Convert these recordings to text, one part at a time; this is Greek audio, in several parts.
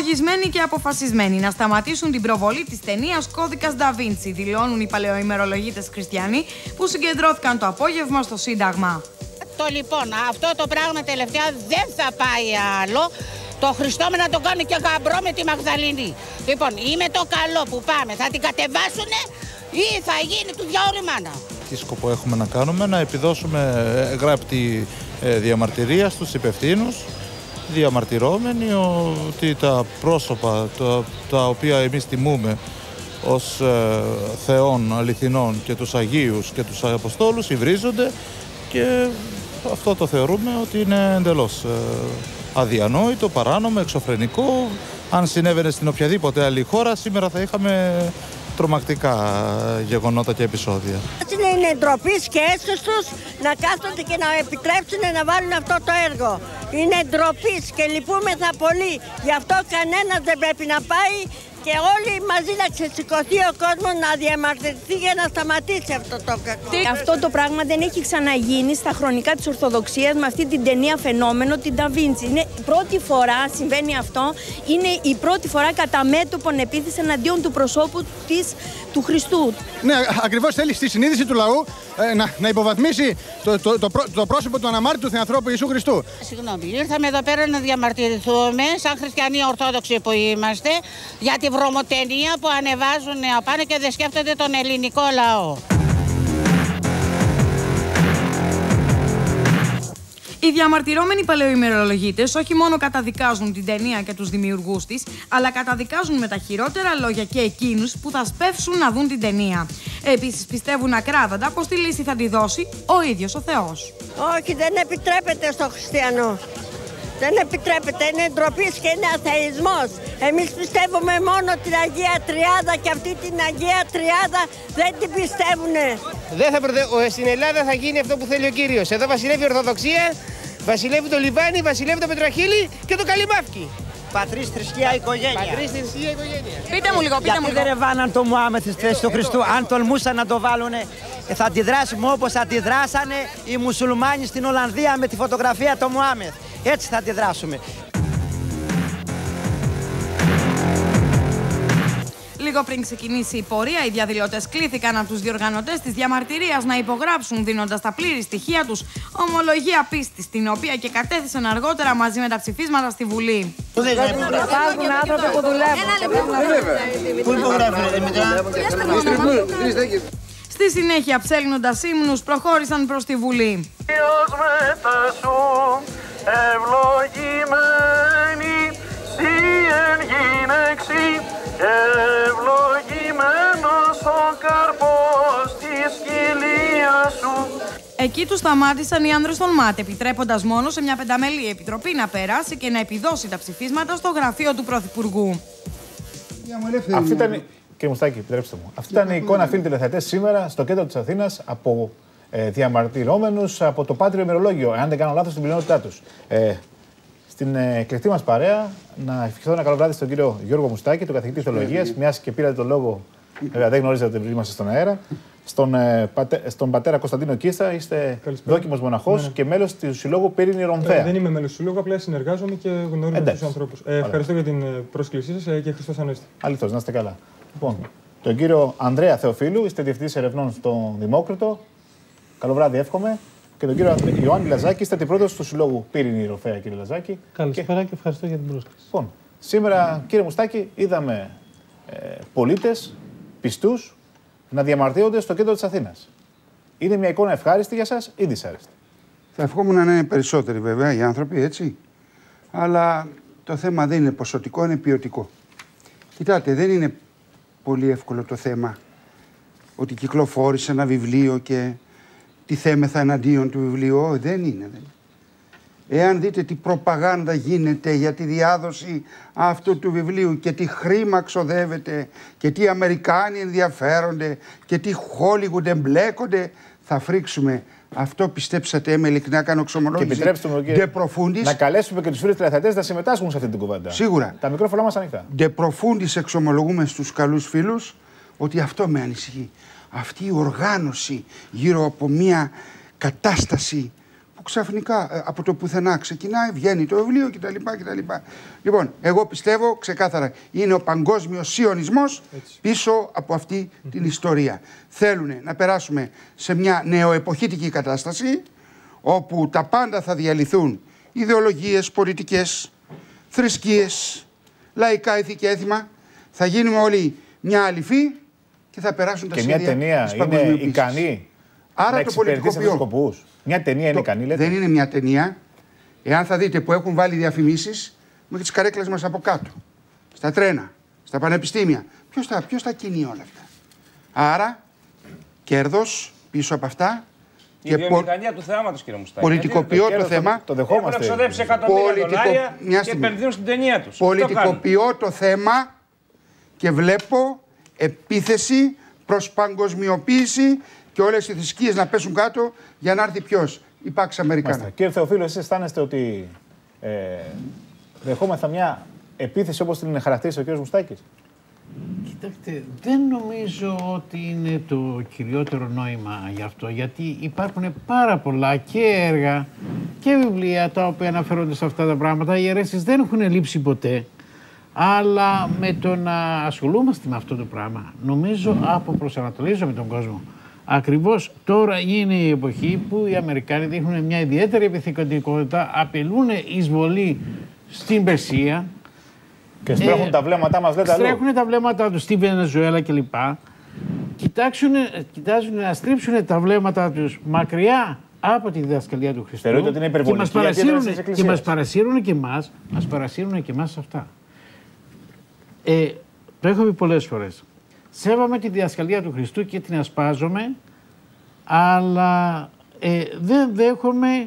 Λογισμένοι και αποφασισμένοι να σταματήσουν την προβολή της ταινίας Κώδικας Ντα Βίντσι, δηλώνουν οι παλαιοημερολογίτες χριστιανοί που συγκεντρώθηκαν το απόγευμα στο Σύνταγμα. Λοιπόν, αυτό το πράγμα τελευταία δεν θα πάει άλλο. Το Χριστό με να το κάνει και γαμπρό με τη Μαγδαληνή. Λοιπόν, ή με το καλό που πάμε θα την κατεβάσουνε ή θα γίνει του διάολη μάνα. Τι σκοπό έχουμε να κάνουμε? Να επιδώσουμε γραπτή διαμαρτυρία στους υπευθύνους, διαμαρτυρώμενοι ότι τα πρόσωπα τα οποία εμείς τιμούμε ως θεών αληθινών και τους Αγίους και τους Αποστόλους υβρίζονται, και αυτό το θεωρούμε ότι είναι εντελώς αδιανόητο, παράνομο, εξωφρενικό. Αν συνέβαινε στην οποιαδήποτε άλλη χώρα, σήμερα θα είχαμε τρομακτικά γεγονότα και επεισόδια. Είναι ντροπή και έσως τους να κάθονται και να επιτρέψουν να βάλουν αυτό το έργο. Είναι ντροπή και λυπούμεθα πολύ. Γι' αυτό κανένας δεν πρέπει να πάει και όλοι μαζί να ξεσηκωθεί ο κόσμος να διαμαρτυρηθεί για να σταματήσει αυτό το κακό. Αυτό το πράγμα δεν έχει ξαναγίνει στα χρονικά της Ορθοδοξίας με αυτή την ταινία φαινόμενο, την Ντα Βίντσι. Είναι πρώτη φορά συμβαίνει αυτό, είναι η πρώτη φορά κατά μέτωπον επίθεση εναντίον του προσώπου του Χριστού. Ναι, ακριβώς θέλει στη συνείδηση του λαού να υποβαθμίσει το πρόσωπο του αναμάρτητου Θεανθρώπου Ιησού Χριστού. Συγγνώμη, ήρθαμε εδώ πέρα να διαμαρτυρηθούμε σαν χριστιανοί Ορθόδοξοι που είμαστε για τη βρωμοτενία που ανεβάζουν απάνω και δεν σκέφτονται τον ελληνικό λαό. Οι διαμαρτυρώμενοι παλαιοημερολογίτες όχι μόνο καταδικάζουν την ταινία και τους δημιουργούς της, αλλά καταδικάζουν με τα χειρότερα λόγια και εκείνους που θα σπεύσουν να δουν την ταινία. Επίσης πιστεύουν ακράδαντα πως τη λύση θα τη δώσει ο ίδιος ο Θεός. Όχι, δεν επιτρέπεται στο χριστιανό. Δεν επιτρέπεται, είναι ντροπή και είναι αθεϊσμός. Εμείς πιστεύουμε μόνο την Αγία Τριάδα και αυτή την Αγία Τριάδα δεν την πιστεύουνε. Στην Ελλάδα θα γίνει αυτό που θέλει ο Κύριος. Εδώ βασιλεύει η Ορθοδοξία, βασιλεύει το Λιβάνι, βασιλεύει το Πετραχίλι και το Καλυμάφκι. Πατρίς, θρησκεία, οικογένεια. Πατρίς, θρησκεία, οικογένεια. Πείτε μου λίγο, πείτε μου λίγο. Γιατί δεν εβάναν το Μωάμεθ στη θέση του Χριστού? Αν τολμούσαν να το βάλουνε, θα αντιδράσουμε όπως αντιδράσανε οι μουσουλμάνοι στην Ολλανδία με τη φωτογραφία του Μωάμεθ. Έτσι θα αντιδράσουμε. Λίγο πριν ξεκινήσει η πορεία, οι διαδηλωτές κλήθηκαν από τους διοργανωτές της διαμαρτυρίας να υπογράψουν, δίνοντας τα πλήρη στοιχεία τους ομολογία πίστης, την οποία και κατέθεσαν αργότερα μαζί με τα ψηφίσματα στη Βουλή. Υπάρχουν άνθρωποι που δουλεύουν. Πού υπογράφουν, Στη συνέχεια, ψέλνοντας ύμνους, προχώρησαν προς τη Βουλή. Ευλογημένη σύ εν γυναίξη, ευλογημένος ο καρπός της κοιλίας σου. Εκεί τους σταμάτησαν οι άνδρες των ΜΑΤ, επιτρέποντας μόνο σε μια πενταμελή επιτροπή να περάσει και να επιδώσει τα ψηφίσματα στο γραφείο του Πρωθυπουργού. Αυτή ήταν, κύριε Μουστάκη, επιτρέψτε μου. Αυτή ήταν η εικόνα, φίλοι τηλεθεατές, σήμερα στο κέντρο της Αθήνας από διαμαρτυρόμενους από το Πάτριο Ημερολόγιο, εάν δεν κάνω λάθος, στην πλειονότητά τους. Στην εκλεκτή μας παρέα, να ευχηθώ ένα καλό βράδυ στον κύριο Γιώργο Μουστάκη, τον καθηγητή θεολογίας, μιας και πήρατε τον λόγο, βέβαια δεν γνωρίζετε ότι είμαστε στον αέρα. Στον πατέρα Κωνσταντίνο Κίστα, είστε δόκιμος μοναχός και μέλος του Συλλόγου Πύρινη Ρομφαία. Δεν είμαι μέλος του Συλλόγου, απλά συνεργάζομαι και γνωρίζω τους ανθρώπους. Ευχαριστώ για την πρόσκλησή σας και Χριστός Ανέστη. Αληθώς, να είστε καλά. Λοιπόν, τον κύριο Ανδρέα Θεοφίλου, είστε διευθυντής ερευνών στο Δημόκριτο. Καλό βράδυ, εύχομαι. Και τον κύριο Ιωάννη Λαζάκη, είστε αντιπρόεδρος του Συλλόγου Πύρινη Ρομφαία, κύριε Λαζάκη. Καλησπέρα και ευχαριστώ για την πρόσκληση. Λοιπόν, σήμερα, κύριε Μουστάκη, είδαμε πολίτες πιστούς να διαμαρτύρονται στο κέντρο της Αθήνας. Είναι μια εικόνα ευχάριστη για σας ή δυσάρεστη? Θα ευχόμουν να είναι περισσότεροι βέβαια οι άνθρωποι, έτσι. Αλλά το θέμα δεν είναι ποσοτικό, είναι ποιοτικό. Κοιτάτε, δεν είναι πολύ εύκολο το θέμα ότι κυκλοφόρησε ένα βιβλίο και τι θέμεθα εναντίον του βιβλίου. Δεν είναι. Εάν δείτε τι προπαγάνδα γίνεται για τη διάδοση αυτού του βιβλίου και τι χρήμα ξοδεύεται και τι Αμερικάνοι ενδιαφέρονται και τι Χόλιγουντ εμπλέκονται, θα φρίξουμε. Αυτό πιστέψατε με ειλικρινά κάνω εξομολόγηση. Και επιτρέψτε μου να καλέσουμε και τους φίλους τηλεθεατές να συμμετάσχουν σε αυτή την κουβέντα. Σίγουρα. Τα μικρόφωνα μας ανοιχτά. De profundis εξομολογούμε στους καλούς φίλους ότι αυτό με ανησυχεί. Αυτή η οργάνωση γύρω από μια κατάσταση που ξαφνικά από το πουθενά ξεκινάει, βγαίνει το βιβλίο κτλ. Λοιπόν, εγώ πιστεύω ξεκάθαρα είναι ο παγκόσμιος σιωνισμός πίσω από αυτή την ιστορία. Θέλουν να περάσουμε σε μια νεοεποχήτικη κατάσταση όπου τα πάντα θα διαλυθούν, ιδεολογίες, πολιτικές, θρησκείες, λαϊκά ήθη και έθιμα. Θα γίνουμε όλοι μια αληφή και θα περάσουν τα σχέδια. Και μια ταινία είναι ικανή άρα να εξυπηρετήσει αυτούς τους σκοπούς. Μια ταινία είναι ικανή, λέτε. Δεν είναι μια ταινία. Εάν θα δείτε που έχουν βάλει διαφημίσεις μέχρι τις καρέκλες μας από κάτω, στα τρένα, στα πανεπιστήμια. Ποιος θα κινεί όλα αυτά. Άρα, κέρδος πίσω από αυτά. Η βιομηχανία του θεάματος, κύριε Μουστάκη. Πολιτικοποιώ το θέμα. Το δεχόμαστε. Έχουν εξοδέψει εκατομμύρια δολάρια και επενδύουν στην ταινία τους. Πολιτικοποιώ το θέμα και βλέπω επίθεση προς παγκοσμιοποίηση και όλες οι θρησκείες να πέσουν κάτω για να έρθει ποιος. Η Pax Americana. Κύριε Θεοφίλου, εσείς αισθάνεστε ότι δεχόμεθα μια επίθεση όπως την χαρακτήρισε ο κύριος Μουστάκης? Κοιτάξτε, δεν νομίζω ότι είναι το κυριότερο νόημα γι' αυτό, γιατί υπάρχουν πάρα πολλά και έργα και βιβλία τα οποία αναφέρονται σε αυτά τα πράγματα. Οι αιρέσεις δεν έχουν λείψει ποτέ, αλλά με το να ασχολούμαστε με αυτό το πράγμα, νομίζω αποπροσανατολίζουμε τον κόσμο. Ακριβώς τώρα είναι η εποχή που οι Αμερικάνοι δείχνουν μια ιδιαίτερη επιθετικότητα, απειλούν εισβολή στην Περσία. Και στρέφουν τα βλέμματά μας, λέτε αλλού. Στρέφουν τα βλέμματά τους στη Βενεζουέλα κλπ. Κοιτάζουν να στρίψουν τα βλέμματά τους μακριά από τη διδασκαλία του Χριστού. Θεωρείτε ότι είναι υπερβολική η αντίδραση της Εκκλησίας. Και μας παρασύρουν και εμάς αυτά. Το έχω πει πολλές φορές. Σέβομαι τη διδασκαλία του Χριστού και την ασπάζομαι, αλλά δεν δέχομαι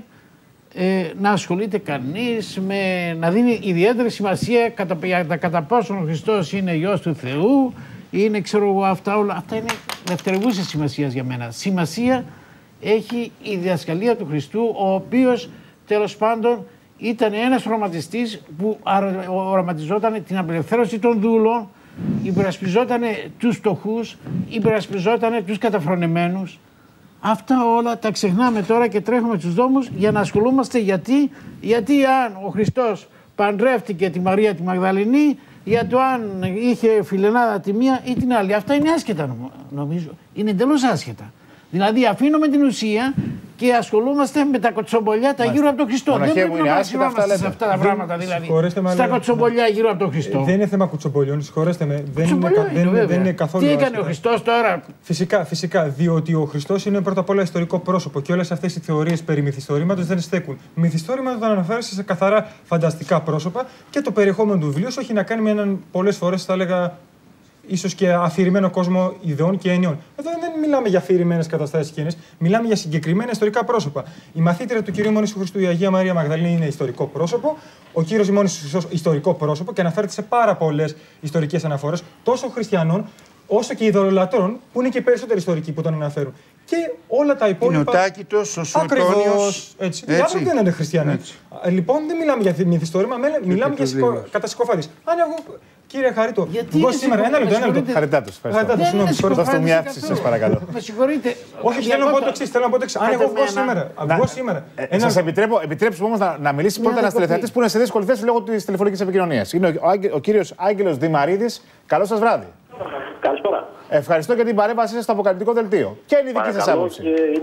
να ασχολείται κανείς να δίνει ιδιαίτερη σημασία κατά πόσον ο Χριστός είναι Υιός του Θεού, είναι ξέρω εγώ αυτά όλα. Αυτά είναι δευτερευούσες σημασίας για μένα. Σημασία έχει η διδασκαλία του Χριστού, ο οποίος τέλος πάντων ήταν ένας οραματιστής που οραματιζόταν την απελευθέρωση των δούλων, υπερασπιζόταν τους φτωχούς, υπερασπιζόταν τους καταφρονεμένους. Αυτά όλα τα ξεχνάμε τώρα και τρέχουμε στους δρόμους για να ασχολούμαστε γιατί αν ο Χριστός παντρεύτηκε τη Μαρία τη Μαγδαληνή, για το αν είχε φιλενάδα τη μία ή την άλλη. Αυτά είναι άσχετα νομίζω. Είναι εντελώς άσχετα. Δηλαδή αφήνουμε την ουσία και ασχολούμαστε με τα κοτσομπολιά τα γύρω από τον Χριστό. Δεν πρέπει να βασιζόμαστε σε αυτά τα πράγματα. Δηλαδή, στα κοτσομπολιά γύρω από τον Χριστό. Δεν είναι θέμα κουτσομπολιών, συγχωρέστε με. Δεν είναι καθόλου. Τι έκανε ο Χριστός τώρα? Φυσικά. Διότι ο Χριστός είναι πρώτα απ' όλα ιστορικό πρόσωπο και όλες αυτές οι θεωρίες περί μυθιστορήματος δεν στέκουν. Μυθιστόρημα θα αναφέρεσαι σε καθαρά φανταστικά πρόσωπα και το περιεχόμενο του βιβλίου έχει να κάνει με έναν πολλές φορές θα έλεγα. Ίσως και αφηρημένο κόσμο ιδεών και έννοιων. Εδώ δεν μιλάμε για αφηρημένες καταστάσεις και έννοιες, μιλάμε για συγκεκριμένα ιστορικά πρόσωπα. Η μαθήτρια του κυρίου Μόνησου Χριστού, η Αγία Μαρία Μαγδαληνή, είναι ιστορικό πρόσωπο. Ο κύριος Μόνησου Χριστός, ιστορικό πρόσωπο και αναφέρεται σε πάρα πολλές ιστορικές αναφορές, τόσο χριστιανών όσο και ειδωλολατρών, που είναι και περισσότεροι ιστορικοί που τον αναφέρουν. Και όλα τα υπόλοιπα. Είναι ο Τάκητος, ο Σωτόνιος. Έτσι. Δεν είναι χριστιανοί. Λοιπόν, δεν μιλάμε για μυθιστόρημα, μιλάμε για κατασυκοφαντής. Αν εγώ. Κύριε Χαρίτο, εγώ σήμερα. Ένα λεπτό. Χαριτάτος. Δώστε μια αύξηση, σας παρακαλώ. Με συγχωρείτε. Όχι, θέλω να πω το εξής. Αν εγώ βγω σήμερα. Σας επιτρέψουμε όμως να μιλήσει πρώτα ένας τηλεθεατής που είναι σε δύσκολη θέση λόγω της τηλεφωνικής επικοινωνίας. Είναι ο κύριος Άγγελος Δημαρίδης. Καλό σας βράδυ. Καλησπέρα. Ευχαριστώ για την παρέμβασή σας στο αποκαλυπτικό δελτίο. Ποια είναι η δική σας άποψη?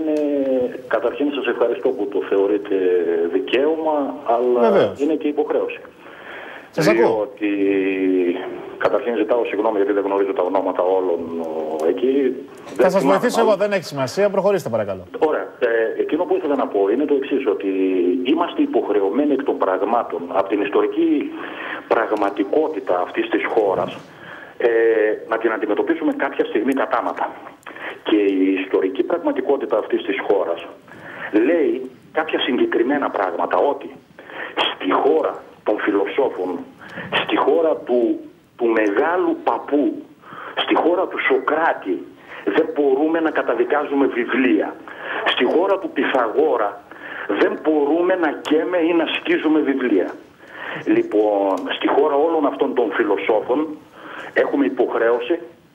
Καταρχήν σας ευχαριστώ που το θεωρείτε δικαίωμα, αλλά βεβαίως είναι και υποχρέωση. Σας ακούω. Διότι καταρχήν ζητάω συγγνώμη γιατί δεν γνωρίζω τα ονόματα όλων εκεί. Θα σας βοηθήσω εγώ, δεν έχει σημασία. Προχωρήστε παρακαλώ. Ωραία. Εκείνο που ήθελα να πω είναι το εξής, ότι είμαστε υποχρεωμένοι εκ των πραγμάτων από την ιστορική πραγματικότητα αυτής της χώρας να την αντιμετωπίσουμε κάποια στιγμή κατάματα. Και η ιστορική πραγματικότητα αυτής της χώρας λέει κάποια συγκεκριμένα πράγματα, ότι στη χώρα των φιλοσόφων, στη χώρα του μεγάλου παππού, στη χώρα του Σοκράτη δεν μπορούμε να καταδικάζουμε βιβλία. Στη χώρα του Πυθαγόρα δεν μπορούμε να καίμε ή να σκίζουμε βιβλία. Λοιπόν, στη χώρα όλων αυτών των φιλοσόφων έχουμε υποχρέωση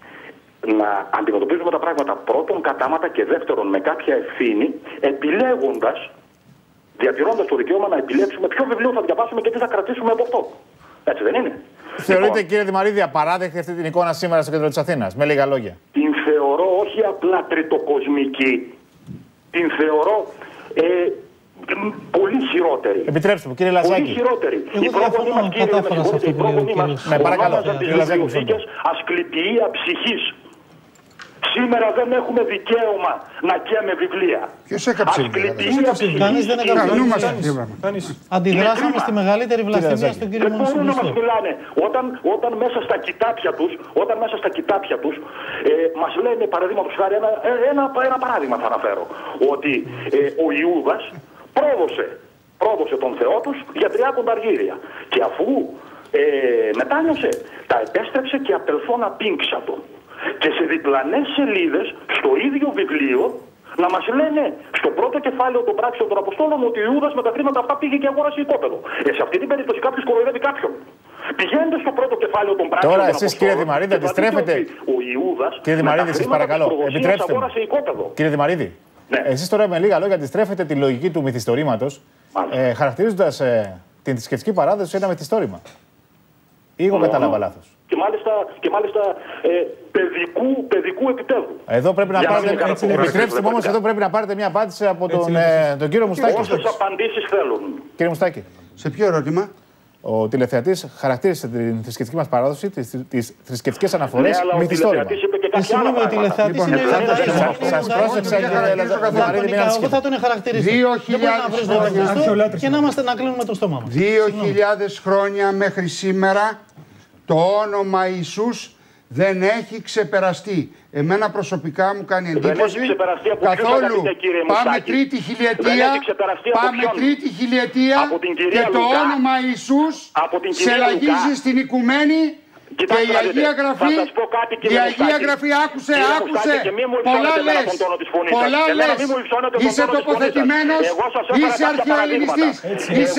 να αντιμετωπίζουμε τα πράγματα πρώτον κατάματα και δεύτερον με κάποια ευθύνη, επιλέγοντας Διατηρώντας το δικαίωμα να επιλέξουμε ποιο βιβλίο θα διαβάσουμε και τι θα κρατήσουμε από αυτό. Έτσι δεν είναι? Θεωρείτε, κύριε Δημαρίδη, απαράδεκτη αυτή την εικόνα σήμερα στο κέντρο της Αθήνας, με λίγα λόγια? Την θεωρώ όχι απλά τριτοκοσμική. Την θεωρώ πολύ χειρότερη. Επιτρέψτε μου, κύριε Λαζάκη. Πολύ χειρότερη. Οι πρόγονοι μας, κύριε, με συγχωρείτε, οι πρόγονοι μας ονόμαζαν τις βιβλιοθήκες ασκληπιεία ψυχής. Σήμερα δεν έχουμε δικαίωμα να καίμε βιβλία. Ποιος έκαψε βιβλία? Κανείς δεν έκαψε. Αντιδράσαμε στη μεγαλύτερη βλασφημία στον κύριο Μόνος Χριστό. Δεν μπορούν να μας μιλάνε. Όταν μέσα στα κοιτάπια τους μας λένε, παραδείγματος χάρη, ένα παράδειγμα θα αναφέρω, ότι ο Ιούδας πρόδωσε τον Θεό τους για 3 κονταργύρια. Και αφού μετάνιωσε, τα επέστρεψε και απελθόν απίνξατο. Και σε διπλανές σελίδες, στο ίδιο βιβλίο, να μας λένε στο πρώτο κεφάλαιο των πράξεων των Αποστόλων ότι ο Ιούδας με τα χρήματα αυτά πήγε και αγόρασε οικόπεδο. Σε αυτή την περίπτωση κάποιος κοροϊδεύει κάποιον. Πηγαίνετε στο πρώτο κεφάλαιο των πράξεων των Αποστόλων. Τώρα εσείς, κύριε Δημαρίδη, αντιστρέφετε. Ο Ιούδας, κύριε Δημαρίδη, σας παρακαλώ, επιτρέψτε μου. Αγόρασε οικόπεδο. Κύριε Δημαρίδη, ναι. Εσείς τώρα με λίγα λόγια αντιστρέφετε τη λογική του μυθιστορήματος, χαρακτηρίζοντας την θρησκευτική παράδοση ένα μυθιστόρημα. Ή εγώ κατάλαβα λάθος? Και μάλιστα παιδικού επίπεδου. Εδώ πρέπει να πάρετε. Επιτρέψτε μου όμως, εδώ πρέπει να πάρετε μια απάντηση από τον κύριο Μουστάκη. Όσες απαντήσεις θέλουν. Κύριε Μουστάκη. Σε ποιο ερώτημα? Ο τηλεθεατής χαρακτήρισε την θρησκευτική μας παράδοση, τις θρησκευτικές αναφορές, μυθιστόρημα. Συγγνώμη, ο τηλεθεατής είναι. Σας πρόσεξα, κύριε Λαζάκη. Εγώ θα τον χαρακτηρίσω. 2.000 και να κλείνουμε το στόμα μας. 2.000 χρόνια μέχρι σήμερα το όνομα Ιησούς δεν έχει ξεπεραστεί. Εμένα προσωπικά μου κάνει εντύπωση καθόλου. Πάμε τρίτη χιλιετία, και το όνομα Ιησούς σελαγίζει στην οικουμένη. Και η Αγία Γραφή, άκουσε, πολλά λες, είσαι τοποθετημένος, είσαι αρχαιοελληνιστής, είσαι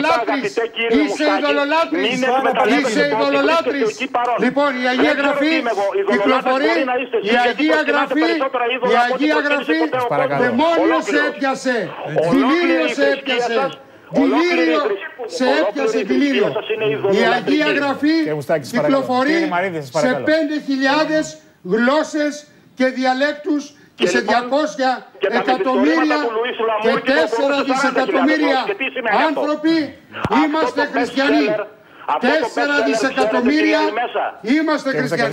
ειδωλολάτρης. Λοιπόν, η Αγία Γραφή κυκλοφορεί, η Αγία Γραφή δαιμόνιο σε έπιασε, δηλήριο σε έπιασε. Σε έπιασε δηλήριο. Η Αγία Γραφή κυκλοφορεί σε 5.000 γλώσσες και διαλέκτους και σε 200 εκατομμύρια και 4 δισεκατομμύρια άνθρωποι είμαστε χριστιανοί. 4 δισεκατομμύρια είμαστε χριστιανοί.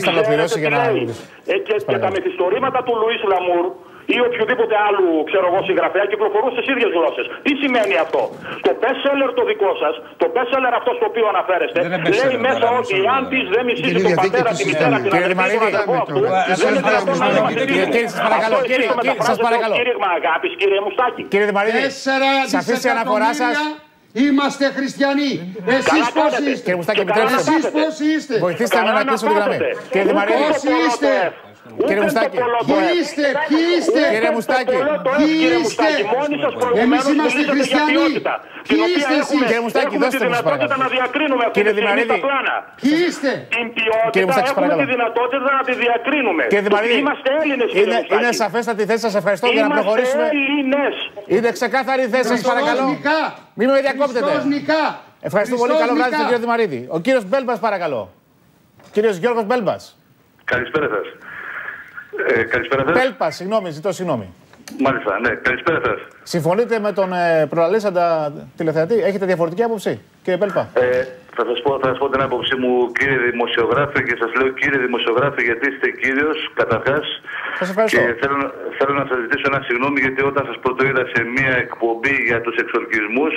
Και τα μυθιστορήματα του Λουίς Λαμούρ ή οποιοδήποτε άλλου, ξέρω εγώ, συγγραφέα κυκλοφορούν στις ίδιες γλώσσες. Τι σημαίνει αυτό? Το best-seller το δικό σας, το best-seller αυτό στο οποίο αναφέρεστε, λέει μέσα ότι αν της δεν μισήσει τον πατέρα, τη μητέρα, την αδερφή, τον αδερφό αυτού, δεν είναι δυνατόν να είμαστε σας παρακαλώ. Κήρυγμα αγάπης, κύριε Μουστάκη. Κύριε Δημαρίδη, σας αφήσει η αναφορά σας. Είμαστε χριστιανοί. Εσείς πώς είστε? Κύριε Μουστάκη, επιτρέψτε. Εσείς πώς είστε? Βοηθήστε με να κλείσω τη γραμμή. Κύριε Δημαρίδη, πώς είστε? Κύριε Μουστάκη. Ποιοι είστε? Κύριε Μουστάκη. Ποιοι είστε? Εμείς είμαστε χριστιανοί. Ποιοι είστε εσείς? Κύριε Μουστάκη, δώστε μου παρακαλώ. Κύριε Δημαρίδη. Ποιοι είστε? Την ποιότητα έχουμε τη δυνατότητα να τη διακρίνουμε. Κύριε Δημαρίδη, είμαστε Έλληνες. Είναι σαφέστατη η θέση σας. Ευχαριστώ για να προχωρήσουμε. Είναι ξεκάθαρη η θέση σας, παρακαλώ. Μην με διακόπτετε. Ευχαριστώ πολύ. Καλό βράδυ στον κύριο Δημαρίδη. Ο κύριος Μπέλμπας, παρακαλώ. Κύριος Γιώργος Μπέλμπας. Καλησπέρα σας. Καλησπέρα σας. Πέλπα, συγγνώμη, ζητώ συγγνώμη. Μάλιστα, ναι, καλησπέρα σας. Συμφωνείτε με τον προλαλήσαντα τηλεθεατή, έχετε διαφορετική άποψη, κύριε Πέλπα? Θα σας πω την άποψή μου, κύριε δημοσιογράφε, και σας λέω κύριε δημοσιογράφε γιατί είστε κύριος, καταρχάς. Σας ευχαριστώ. Και θέλω να σας ζητήσω ένα συγγνώμη, γιατί όταν σας πρωτοείδα σε μια εκπομπή για τους εξορκισμούς,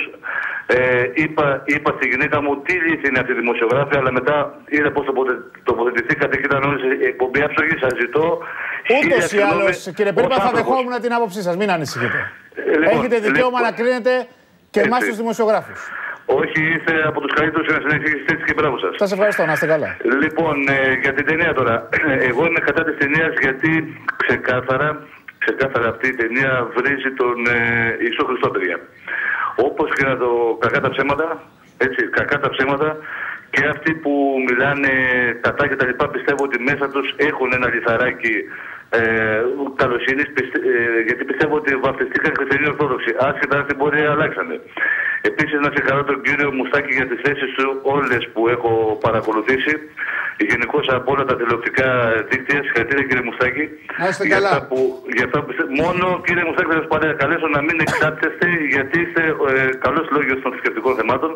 είπα στη γυναίκα μου τι λύση είναι αυτή η δημοσιογράφη, αλλά μετά είδα πώς τοποθετηθήκατε και ήταν όλη η εκπομπή άψογη. Σας ζητώ. Ούτως ή άλλως, κύριε Πέλπα, θα δεχόμουν την άποψή σας, μην ανησυχείτε. Έχετε δικαίωμα να κρίνετε και εμάς τους δημοσιογράφους. Όχι, είστε από τους καλύτερους και να συνεχίσετε έτσι και μπράβο σας. Σας ευχαριστώ, να είστε καλά. Λοιπόν, για την ταινία τώρα. Εγώ είμαι κατά της ταινίας γιατί ξεκάθαρα αυτή η ταινία βρίζει τον Ιησού Χριστό, παιδιά. Όπως και να το κακά τα ψέματα, έτσι, κακά τα ψέματα, και αυτοί που μιλάνε κατά και τα λοιπά, πιστεύω ότι μέσα τους έχουν ένα λιθαράκι καλοσύνης, γιατί πιστεύω ότι βαφτιστήκαν χριστιανοί Ορθόδοξοι, άσχετα αν την πορεία αλλάξανε. Επίσης, να συγχαρώ τον κύριο Μουστάκη για τις θέσεις του, όλες που έχω παρακολουθήσει. Γενικώς από όλα τα τηλεοπτικά δίκτυα, συγχαρητήρια κύριε Μουστάκη. Για αυτά που πιστεύω. Μόνο κύριε Μουστάκη, θα σας παρακαλέσω να μην εξάπτεστε, γιατί είστε καλός λόγιος των θρησκευτικών θεμάτων.